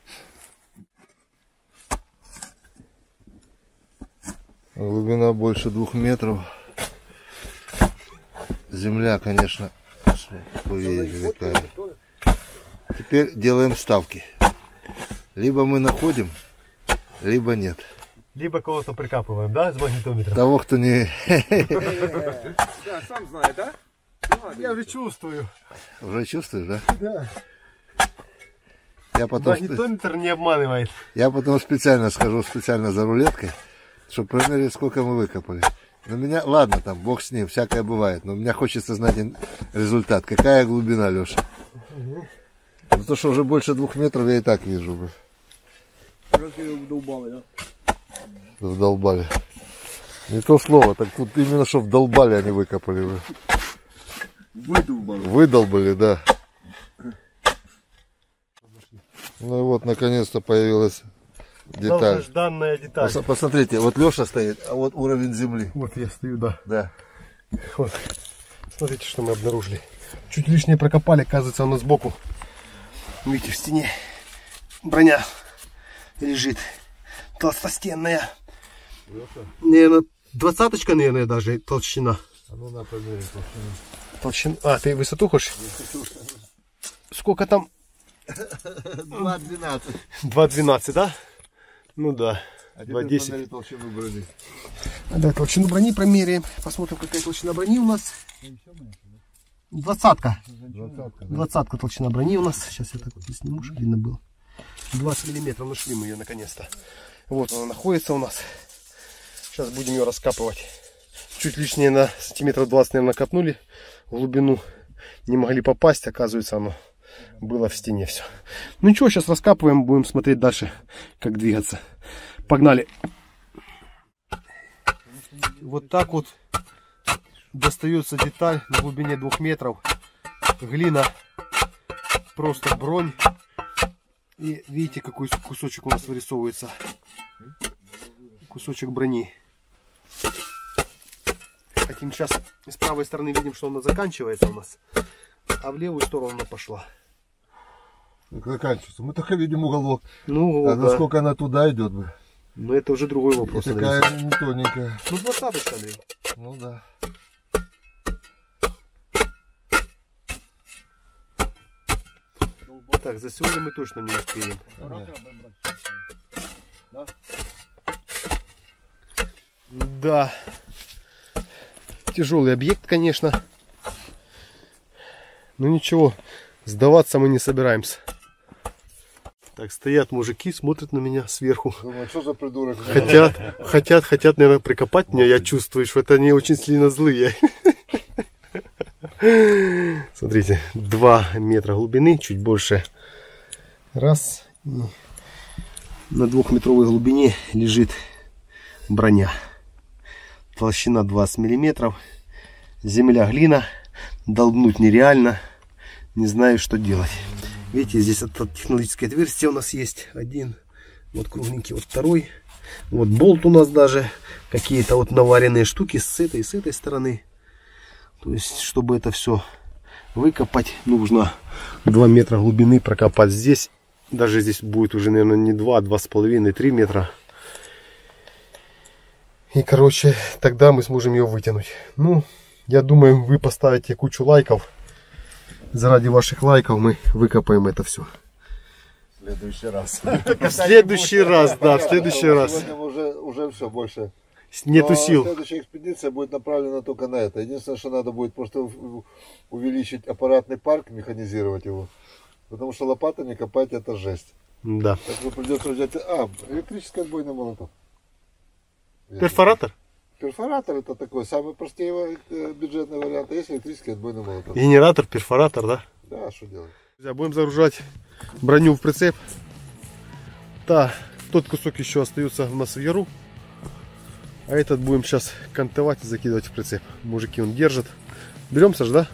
Глубина больше 2 метров. Земля, конечно, вы видели, какая. Теперь делаем ставки. Либо мы находим, либо нет.
Либо кого-то прикапываем, да, с магнитометром?
Того, кто не...
Да, сам знає, да?
Я уже чувствую.
Уже чувствуешь, да?
Да.
Я потом,
Магнитометр не обманывает.
я потом специально схожу за рулеткой, чтобы проверить, сколько мы выкопали. Но меня, ладно, там, бог с ним, всякое бывает, но мне хочется знать результат. Какая глубина, Леша? Ну то, что уже больше 2 метров, я и так вижу.
Вдовбали, да?
Вдолбали. Не то слово, так тут именно что вдолбали, они выкопали. Вы.
Видовбали.
Выдолбали, да. Ну и вот, наконец-то появилась деталь.
Долгожданная деталь.
Посмотрите, вот Леша стоит, а вот уровень земли.
Вот я стою, да.
Да.
Вот. Смотрите, что мы обнаружили. Чуть лишнее прокопали, оказывается, у нас сбоку. Видите, в стене броня лежит. Толстостенная. Наверное, 20-очка, наверное, даже толщина.
А ну на помере толщину.
Толщина. А, ты высоту хочешь? Сколько там?
2,12.
2,12, да? Ну да.
А теперь
2,10.
померить толщину брони.
Да, толщину брони промеряем. Посмотрим, какая толщина брони у нас. 20-ка. 20-ка толщина брони у нас. Сейчас я так вот сниму, чтобы видно было. 20 миллиметров. Нашли мы ее наконец-то. Вот она находится у нас. Сейчас будем ее раскапывать. Чуть лишнее на сантиметров 20, наверное, копнули в глубину. Не могли попасть. Оказывается, оно было в стене все. Ну ничего, сейчас раскапываем. Будем смотреть дальше, как двигаться. Погнали. Вот так вот достается деталь на глубине 2 метров. Глина, просто бронь. И видите, какой кусочек у нас вырисовывается. Кусочек брони. Хотим сейчас с правой стороны видим, что она заканчивается у нас. А в левую сторону она пошла.
Заканчивается. Мы только видим уголок.
Ну,
А
да.
насколько она туда идет бы?
Но это уже другой вопрос.
Такая не тоненькая.
Ну, 20-очка, Андрей.
Ну да.
Так, за сегодня мы точно не успеем. Да. Тяжелый объект, конечно. Но ничего, сдаваться мы не собираемся. Так, стоят мужики, смотрят на меня сверху.
Думаю, что за придурок?
Хотят, наверное, прикопать меня. Я чувствую, что это они очень сильно злые. Смотрите, 2 метра глубины, чуть больше. Раз. На 2-метровой глубине лежит броня. Толщина 20 миллиметров. Земля, глина. Долбнуть нереально. Не знаю, что делать. Видите, здесь это технологическое отверстие у нас есть. Один. Вот кругленький, вот второй. Вот болт у нас даже. Какие-то вот наваренные штуки с этой и с этой стороны. То есть, чтобы это все выкопать, нужно 2 метра глубины прокопать здесь. Даже здесь будет уже, наверное, не 2, а 2,5, 3 метра. И, короче, тогда мы сможем ее вытянуть. Ну, я думаю, вы поставите кучу лайков. Заради ваших лайков мы выкопаем это все.
В следующий раз.
В следующий раз, да, в следующий раз.
Сегодня уже все, больше.
Нету
Но
сил.
Следующая экспедиция будет направлена только на это. Единственное, что надо будет просто увеличить аппаратный парк, механизировать его. Потому что лопатами копать это жесть.
Да.
Так что придется взять... электрический отбойный молоток.
Перфоратор?
Перфоратор это такой самый простой бюджетный вариант. А есть электрический отбойный молоток.
Генератор, перфоратор, да?
Да, что делать?
Друзья, будем загружать броню в прицеп. Да, тот кусок еще остается у нас в яру. А этот будем сейчас кантовать и закидывать в прицеп. Мужики он держит. Беремся же, да?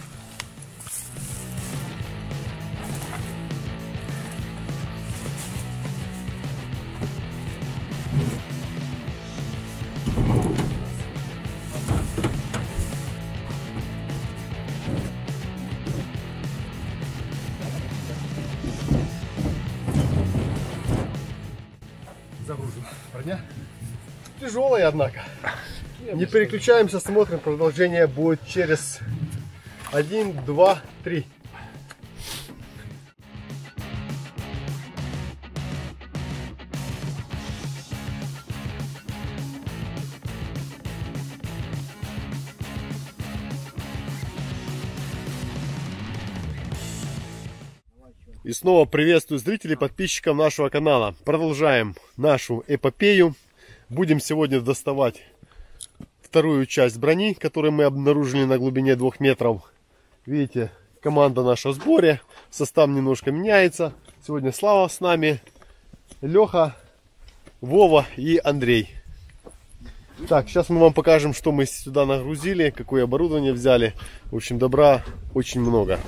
Загрузим. Броня тяжелая, однако. Не переключаемся, смотрим. Продолжение будет через 1, 2, 3. И снова приветствую зрителей, подписчиков нашего канала. Продолжаем нашу эпопею. Будем сегодня доставать вторую часть брони, которую мы обнаружили на глубине 2 метров. Видите, команда наша в сборе. Состав немножко меняется. Сегодня Слава с нами, Леха, Вова и Андрей. Так, сейчас мы вам покажем, что мы сюда нагрузили, какое оборудование взяли. В общем, добра очень много.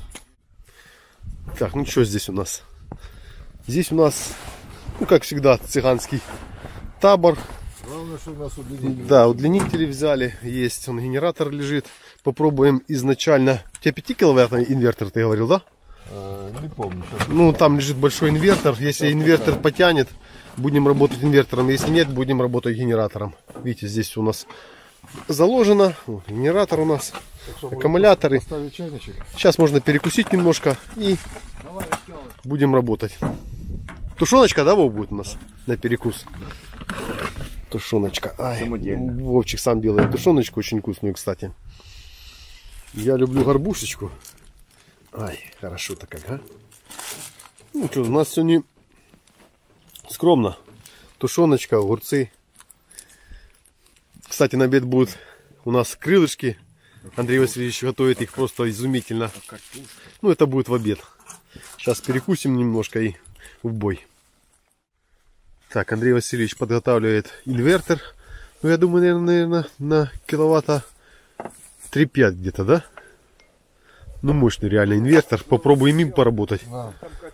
Так, ну что здесь у нас? Здесь у нас, ну как всегда, цыганский табор.
Главное, что у нас удлинители.
Да, удлинители взяли. Есть, он генератор лежит. Попробуем изначально. У тебя 5 киловаттный инвертор, ты говорил, да?
Не помню.
Ну, там лежит большой инвертор. Если инвертор потянет, будем работать инвертором. Если нет, будем работать генератором. Видите, здесь у нас заложено. Вот, генератор у нас. Аккумуляторы. Сейчас можно перекусить немножко и будем работать. Тушеночка, да, Вов, будет у нас на перекус? Тушеночка. Ай, Вовчик сам делает тушеночку, очень вкусную, кстати. Я люблю горбушечку. Ай, хорошо-то как, а? Ну что, у нас сегодня скромно. Тушеночка, огурцы. Кстати, на обед будут у нас крылышки. Андрей Васильевич готовит их просто изумительно. Ну, это будет в обед. Сейчас перекусим немножко и в бой. Так, Андрей Васильевич подготавливает инвертор. Ну, я думаю, наверное, на киловатта 3-5 где-то, да? Ну, мощный реально инвертор. Попробуем им поработать.
Да.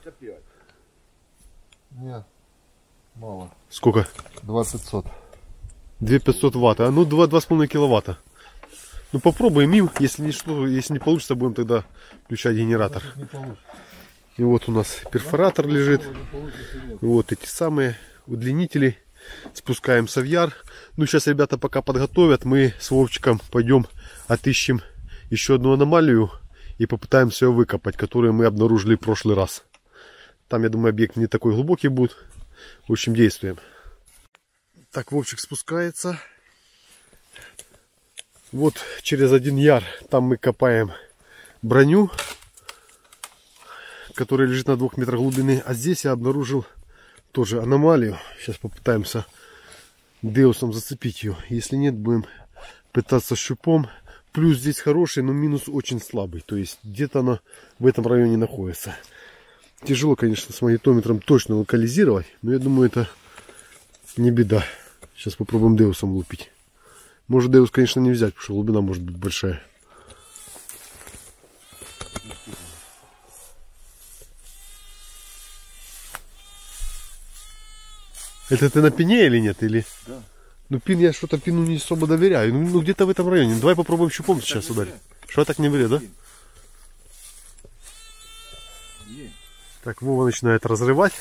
Нет, мало.
Сколько?
2500.
2500 ватт. А ну, 2,5 киловатта. Ну, попробуем им. Если не получится, будем тогда включать генератор. И вот у нас перфоратор лежит. Вот эти самые удлинители. Спускаемся в яр. Ну, сейчас ребята пока подготовят. Мы с Вовчиком пойдем отыщем еще одну аномалию. и попытаемся его выкопать, который мы обнаружили в прошлый раз. Там, я думаю, объект не такой глубокий будет. В общем, действуем. Так, Вовчик спускается. Вот через 1 яр там мы копаем броню, которая лежит на 2 метрах глубины. А здесь я обнаружил тоже аномалию. Сейчас попытаемся деусом зацепить ее. Если нет, будем пытаться щупом. Плюс здесь хороший, но минус очень слабый. То есть где-то она в этом районе находится. Тяжело, конечно, с магнитометром точно локализировать. Но я думаю, это не беда. Сейчас попробуем деусом лупить. Может деус, конечно, не взять, потому что глубина может быть большая. Это ты на пине или нет? Или...
Да.
Ну пин, я что-то пину не особо доверяю. Ну где-то в этом районе. Давай попробуем щупом сейчас ударить. Что так не берет, да? Так, Вова начинает разрывать.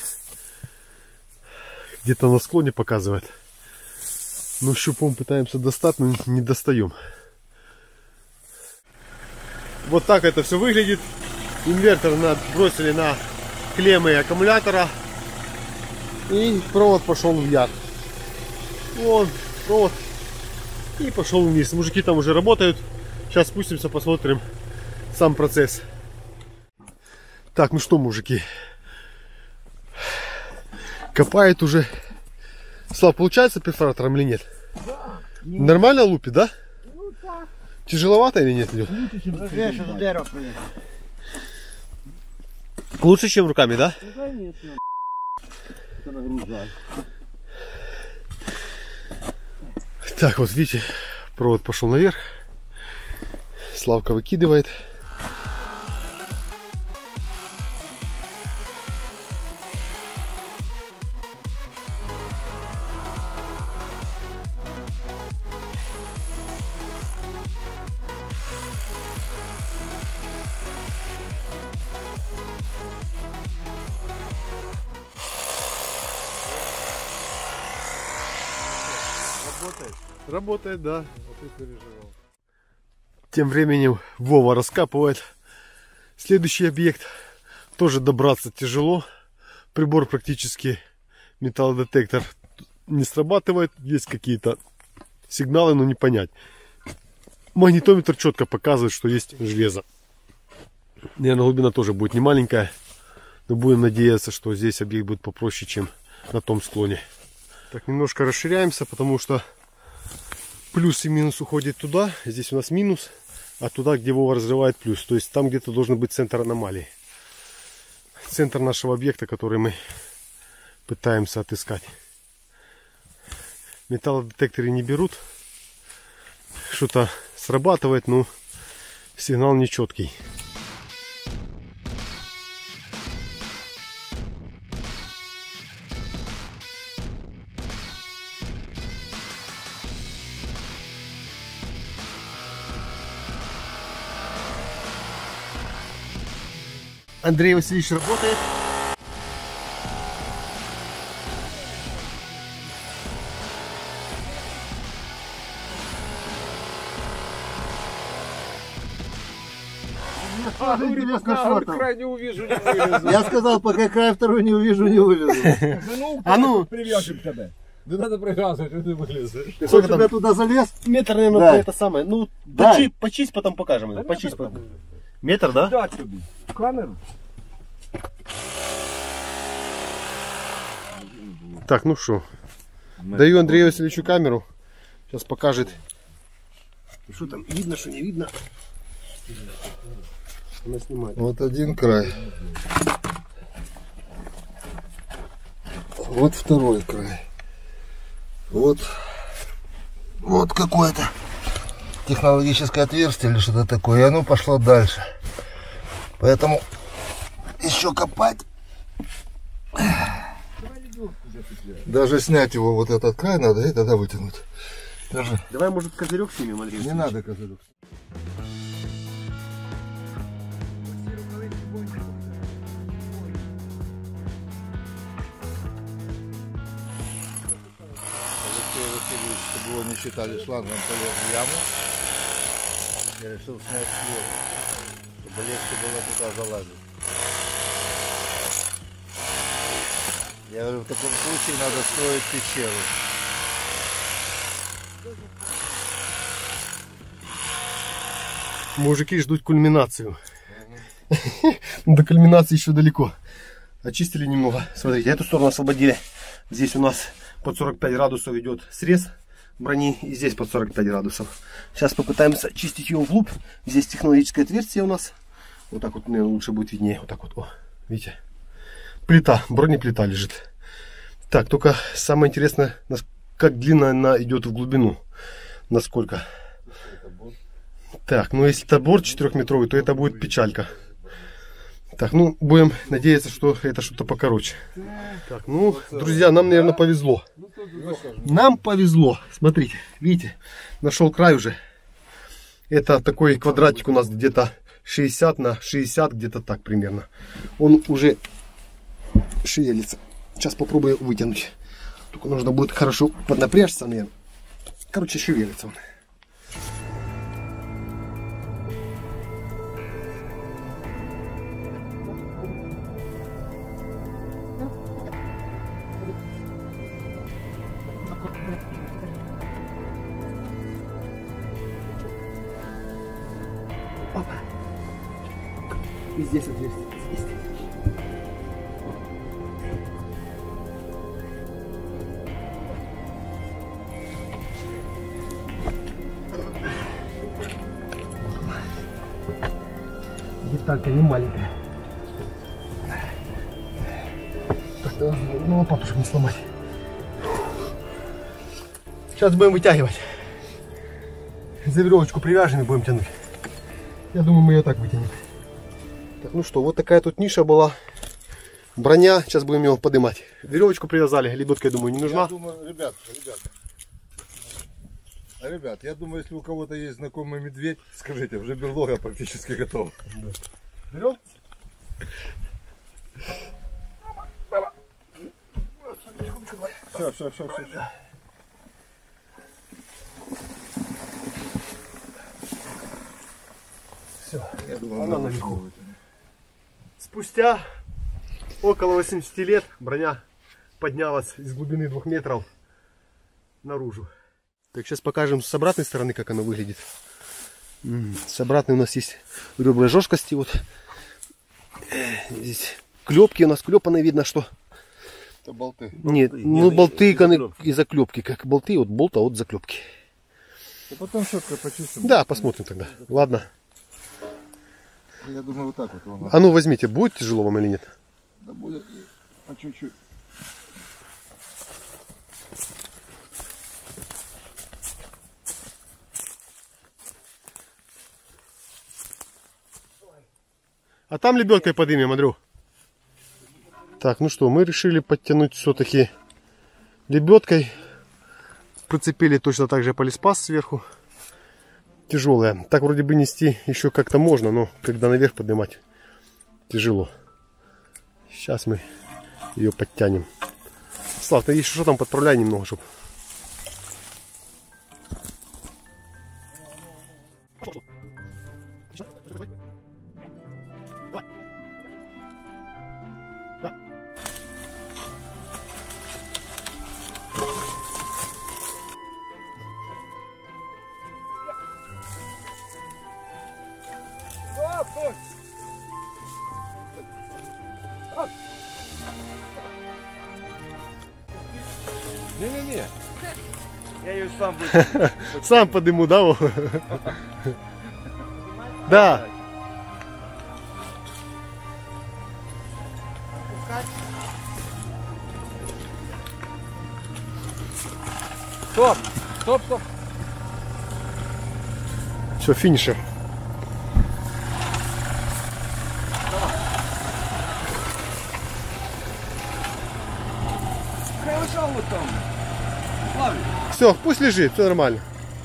Где-то на склоне показывает. Ну щупом пытаемся достать, но не достаем. Вот так это все выглядит. Инвертор бросили на клеммы аккумулятора. И провод пошел в яр. Вон провод. И пошел вниз. Мужики там уже работают. Сейчас спустимся, посмотрим сам процесс. Так, ну что, мужики. Копает уже. Слав, получается перфоратором или нет?
Да.
Нормально лупит, да?
Ну так.
Тяжеловато или нет? Лучше, чем руками, да?
Ну конечно.
Так, вот видите, провод пошел наверх. Славка выкидывает. Работает, да. Тем временем Вова раскапывает следующий объект. Тоже добраться тяжело. Прибор практически, металлодетектор, не срабатывает. Есть какие-то сигналы, но не понять. Магнитометр четко показывает, что есть железо. Наверное, глубина тоже будет не маленькая. Но будем надеяться, что здесь объект будет попроще, чем на том склоне. Так, немножко расширяемся, потому что плюс и минус уходит туда. Здесь у нас минус, а туда, где Вова разрывает, плюс. То есть там где-то должен быть центр аномалии. Центр нашего объекта, который мы пытаемся отыскать. Металлодетекторы не берут. Что-то срабатывает, но сигнал нечеткий. Андрей Васильевич работает.
Край не увижу, не вылезу.
Я сказал, пока край второй не увижу, не вылезу.
А ну, привяжем тебе. Не надо привязывать, что ты вылезешь.
Ты хочешь, чтобы я туда залез?
Метр, наверное,
Да.
это самое. Ну,
Да.
почисть потом покажем. Почисть потом. Метр, да?
Да, тобі. Камеру.
Так, ну что. Даю Андрею Васильевичу камеру. Сейчас покажет. Что там, видно, что не видно. Она снимает.
Вот один край. Вот второй край. Вот какое-то технологическое отверстие или что-то такое. И оно пошло дальше. Поэтому еще копать. Даже снять его, вот этот край надо, и тогда вытянуть. Даже...
Давай, может, козырек снимем, Андрей
Не
Васильевич?
надо козырек. Алексей Васильевич, чтобы его не считали шлангом, полез в яму. Я решил снять слой, чтобы легче было туда залазить. Я говорю, в таком случае надо строить пещеру.
Мужики ждут кульминацию. До кульминации еще далеко. Очистили немного. Смотрите, эту сторону освободили. Здесь у нас под 45 градусов идет срез брони. И здесь под 45 градусов. Сейчас попытаемся очистить ее вглубь. Здесь технологическое отверстие у нас. Вот так вот, наверное, лучше будет виднее. Вот так вот. О, видите? Плита, бронеплита лежит. Так, только самое интересное, как длинно она идет в глубину. Насколько. Так, ну если это борт 4-метровый, то это будет печалька. Так, ну будем надеяться, что это что-то покороче. Так, ну, друзья, нам, наверное, повезло. Нам повезло. Смотрите, видите, нашел край уже. Это такой квадратик у нас где-то 60 на 60, где-то так примерно. Он уже шевелится. Сейчас попробую вытянуть. Только нужно будет хорошо поднапрячься, наверное. Короче, шевелится он. Опа. И здесь отверстие. Здесь. Деталька не маленькая. Ну, лопатушку не сломать. Сейчас будем вытягивать. За веревочку привяжем и будем тянуть. Я думаю, мы ее так вытянем. Так, ну что, вот такая тут ниша была. Броня. Сейчас будем ее поднимать. Веревочку привязали. Лебедка, я думаю, не нужна.
Я думаю, ребят, я думаю, если у кого-то есть знакомый медведь, скажите, уже берлога практически готова.
Да. Берем?
Все.
Все,
Я думаю,
она наверху. Спустя около 80 лет броня поднялась из глубины 2 метров наружу. Так, сейчас покажем с обратной стороны, как она выглядит. С обратной у нас есть ребра жесткости. Вот здесь клепки у нас клепаны, видно, что.
Это болты.
Нет, ну болты и заклепки. Как болты, вот болт, а вот заклепки.
И потом щеткой почистим.
Да, посмотрим тогда. Ладно.
Я думаю, вот так вот у нас.
А ну возьмите, будет тяжело вам или нет?
Да будет по чуть-чуть.
А там лебедкой поднимем, Андрю. Так, ну что, мы решили подтянуть все-таки лебедкой. Прицепили точно так же полиспас сверху. Тяжелая. Так вроде бы нести еще как-то можно, но когда наверх поднимать тяжело. Сейчас мы ее подтянем. Слав, ты еще что там подправляй немного, чтобы.
Не-не-не. Я ее сам вытяну.
Сам подниму, да? Да.
Стоп! Стоп, стоп!
Все, финишер.
Хорошо вот там. Славик.
Все, пусть лежит, все нормально.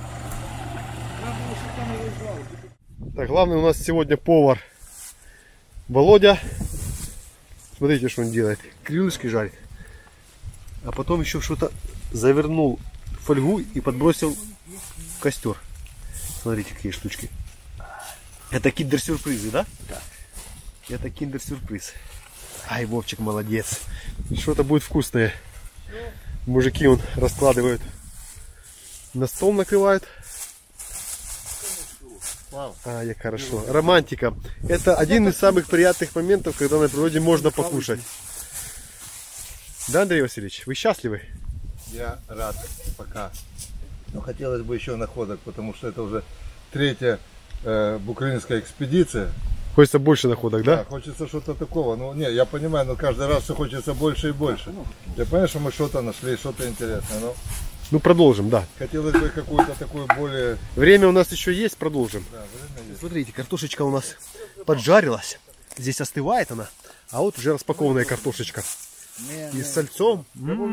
Так, главный у нас сегодня повар Володя. Смотрите, что он делает. Крылышки жарит. А потом еще что-то завернул в фольгу и подбросил в костер. Смотрите, какие штучки. Это киндер-сюрпризы, да? Да. Это киндер-сюрприз. Ай, Вовчик молодец. Что-то будет вкусное. Мужики он раскладывают. На стол накрывают. А, як хорошо. Романтика. Это один из самых приятных моментов, когда на природе можно покушать. Да, Андрей Васильевич, вы счастливы?
Я рад пока. Но хотелось бы еще находок, потому что это уже третья букринская экспедиция.
Хочется больше находок, да?
Да, хочется что-то такого. Ну, не, я понимаю, но каждый раз все хочется больше и больше. Я понимаю, что мы что-то нашли, что-то интересное. Но
Ну, продолжим, да.
хотелось бы какую-то такую более...
Время у нас еще есть, продолжим.
Да, время есть.
Смотрите, картошечка у нас поджарилась. Здесь остывает она. А вот уже распакованная картошечка. И с сальцом.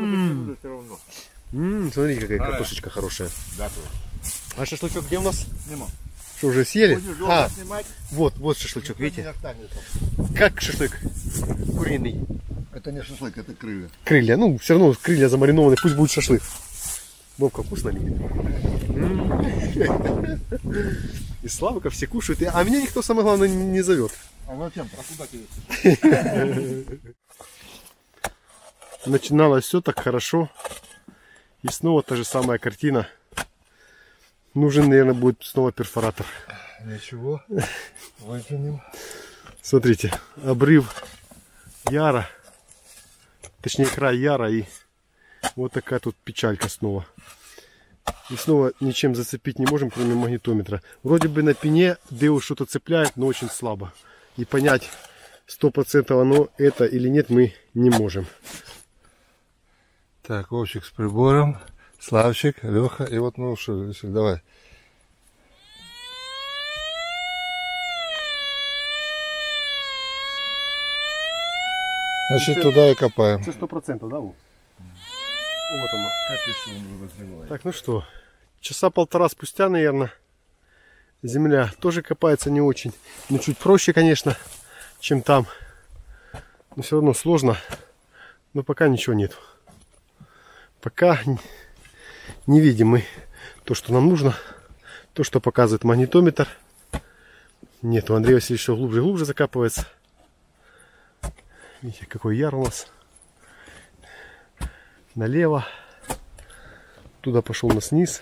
Смотрите, какая картошечка хорошая. А шашлычок где у нас? Что, уже съели? А, вот шашлычок, видите? Как шашлык куриный?
Это не шашлык, это крылья.
Крылья, ну, все равно крылья замаринованы, пусть будет шашлык. Вовка, вкусно ли? И Славка все кушают, а меня никто, самое главное, не зовет.
А зачем? А куда тебе?
Начиналось все так хорошо. И снова та же самая картина. Нужен, наверное, будет снова перфоратор.
Ничего. Вытянем.
Смотрите, обрыв яра. Точнее, край яра. И вот такая тут печалька снова. И снова ничем зацепить не можем, кроме магнитометра. Вроде бы на пене Деус что-то цепляет, но очень слабо. И понять 100% оно это или нет мы не можем.
Так, Вовчик с прибором, Славчик, Леха, и вот мы ушли. Давай. Значит, туда и копаем.
Все 100%, да, Вов? Вот оно. Так, ну что, часа полтора спустя, наверное, земля тоже копается не очень. Ну, чуть проще, конечно, чем там. Но все равно сложно. Но пока ничего нет. Пока не видим мы то, что нам нужно. То, что показывает магнитометр. Нет, у Андрея Васильевича все глубже и глубже закапывается. Видите, какой яр у нас. Налево. Туда пошел у нас вниз.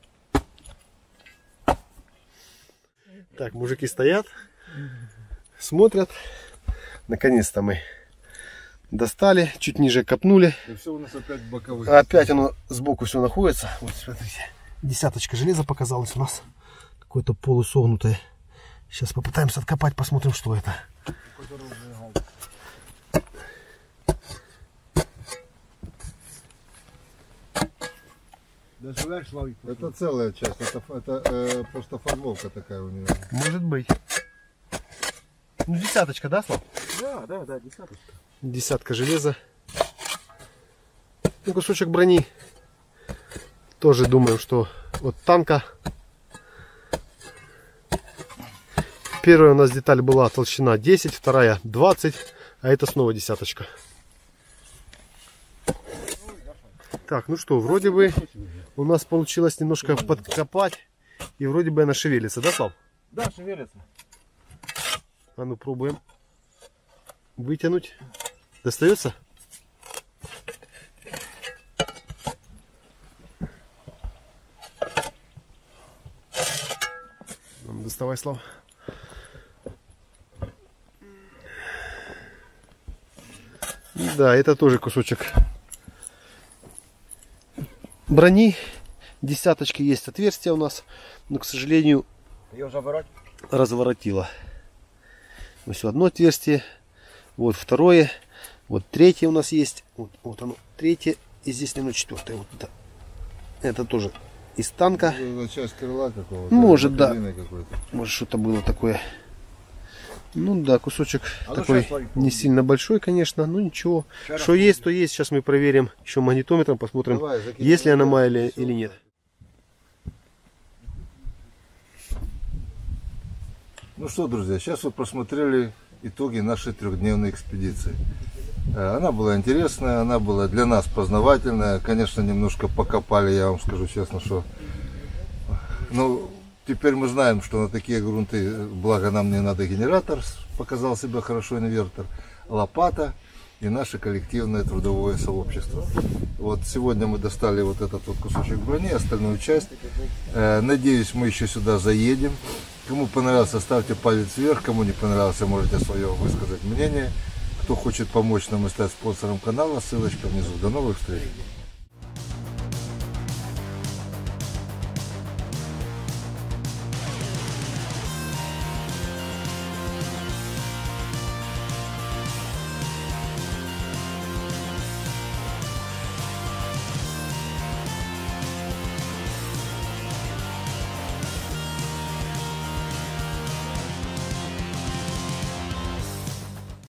Так, мужики стоят. Смотрят. Наконец-то мы достали. Чуть ниже копнули.
И все у нас опять боковых.
Опять оно сбоку все находится. Вот смотрите. Десяточка железа показалась у нас. Какое-то полусогнутое. Сейчас попытаемся откопать, посмотрим, что это.
Это целая часть, это просто формовка такая у нее.
Может быть. Ну, десяточка, да, Слав?
Да, десяточка.
Десятка железа. И кусочек брони. Тоже думаю, что от танка. Первая у нас деталь была толщина 10, вторая 20, а это снова десяточка. Так, ну что, вроде бы у нас получилось немножко подкопать. И вроде бы она шевелится, да, Слав?
Да, шевелится.
А ну пробуем вытянуть. Достается? Доставай, Слав. Да, это тоже кусочек брони. Десяточки есть отверстие у нас, но, к сожалению,
Ее забрать?
разворотило. Вот одно отверстие, вот второе, вот третье у нас есть, вот оно третье, и здесь, наверное, четвертое. Вот это тоже из танка.
Часть крыла какого-то.
Может, да. Может, что-то было такое. Ну да, кусочек такой не сильно большой, конечно, но ничего. Что есть, то есть. Сейчас мы проверим еще магнитометром, посмотрим, есть ли аномалия или нет.
Ну что, друзья, сейчас вот просмотрели итоги нашей трехдневной экспедиции. Она была интересная, она была для нас познавательная. Конечно, немножко покопали, я вам скажу честно, что... Ну, теперь мы знаем, что на такие грунты, благо нам не надо генератор, показал себя хорошо инвертор, лопата и наше коллективное трудовое сообщество. Вот сегодня мы достали вот этот вот кусочек брони, остальную часть. Надеюсь, мы еще сюда заедем. Кому понравился, ставьте палец вверх, кому не понравился, можете свое высказать мнение. Кто хочет помочь нам и стать спонсором канала, ссылочка внизу. До новых встреч!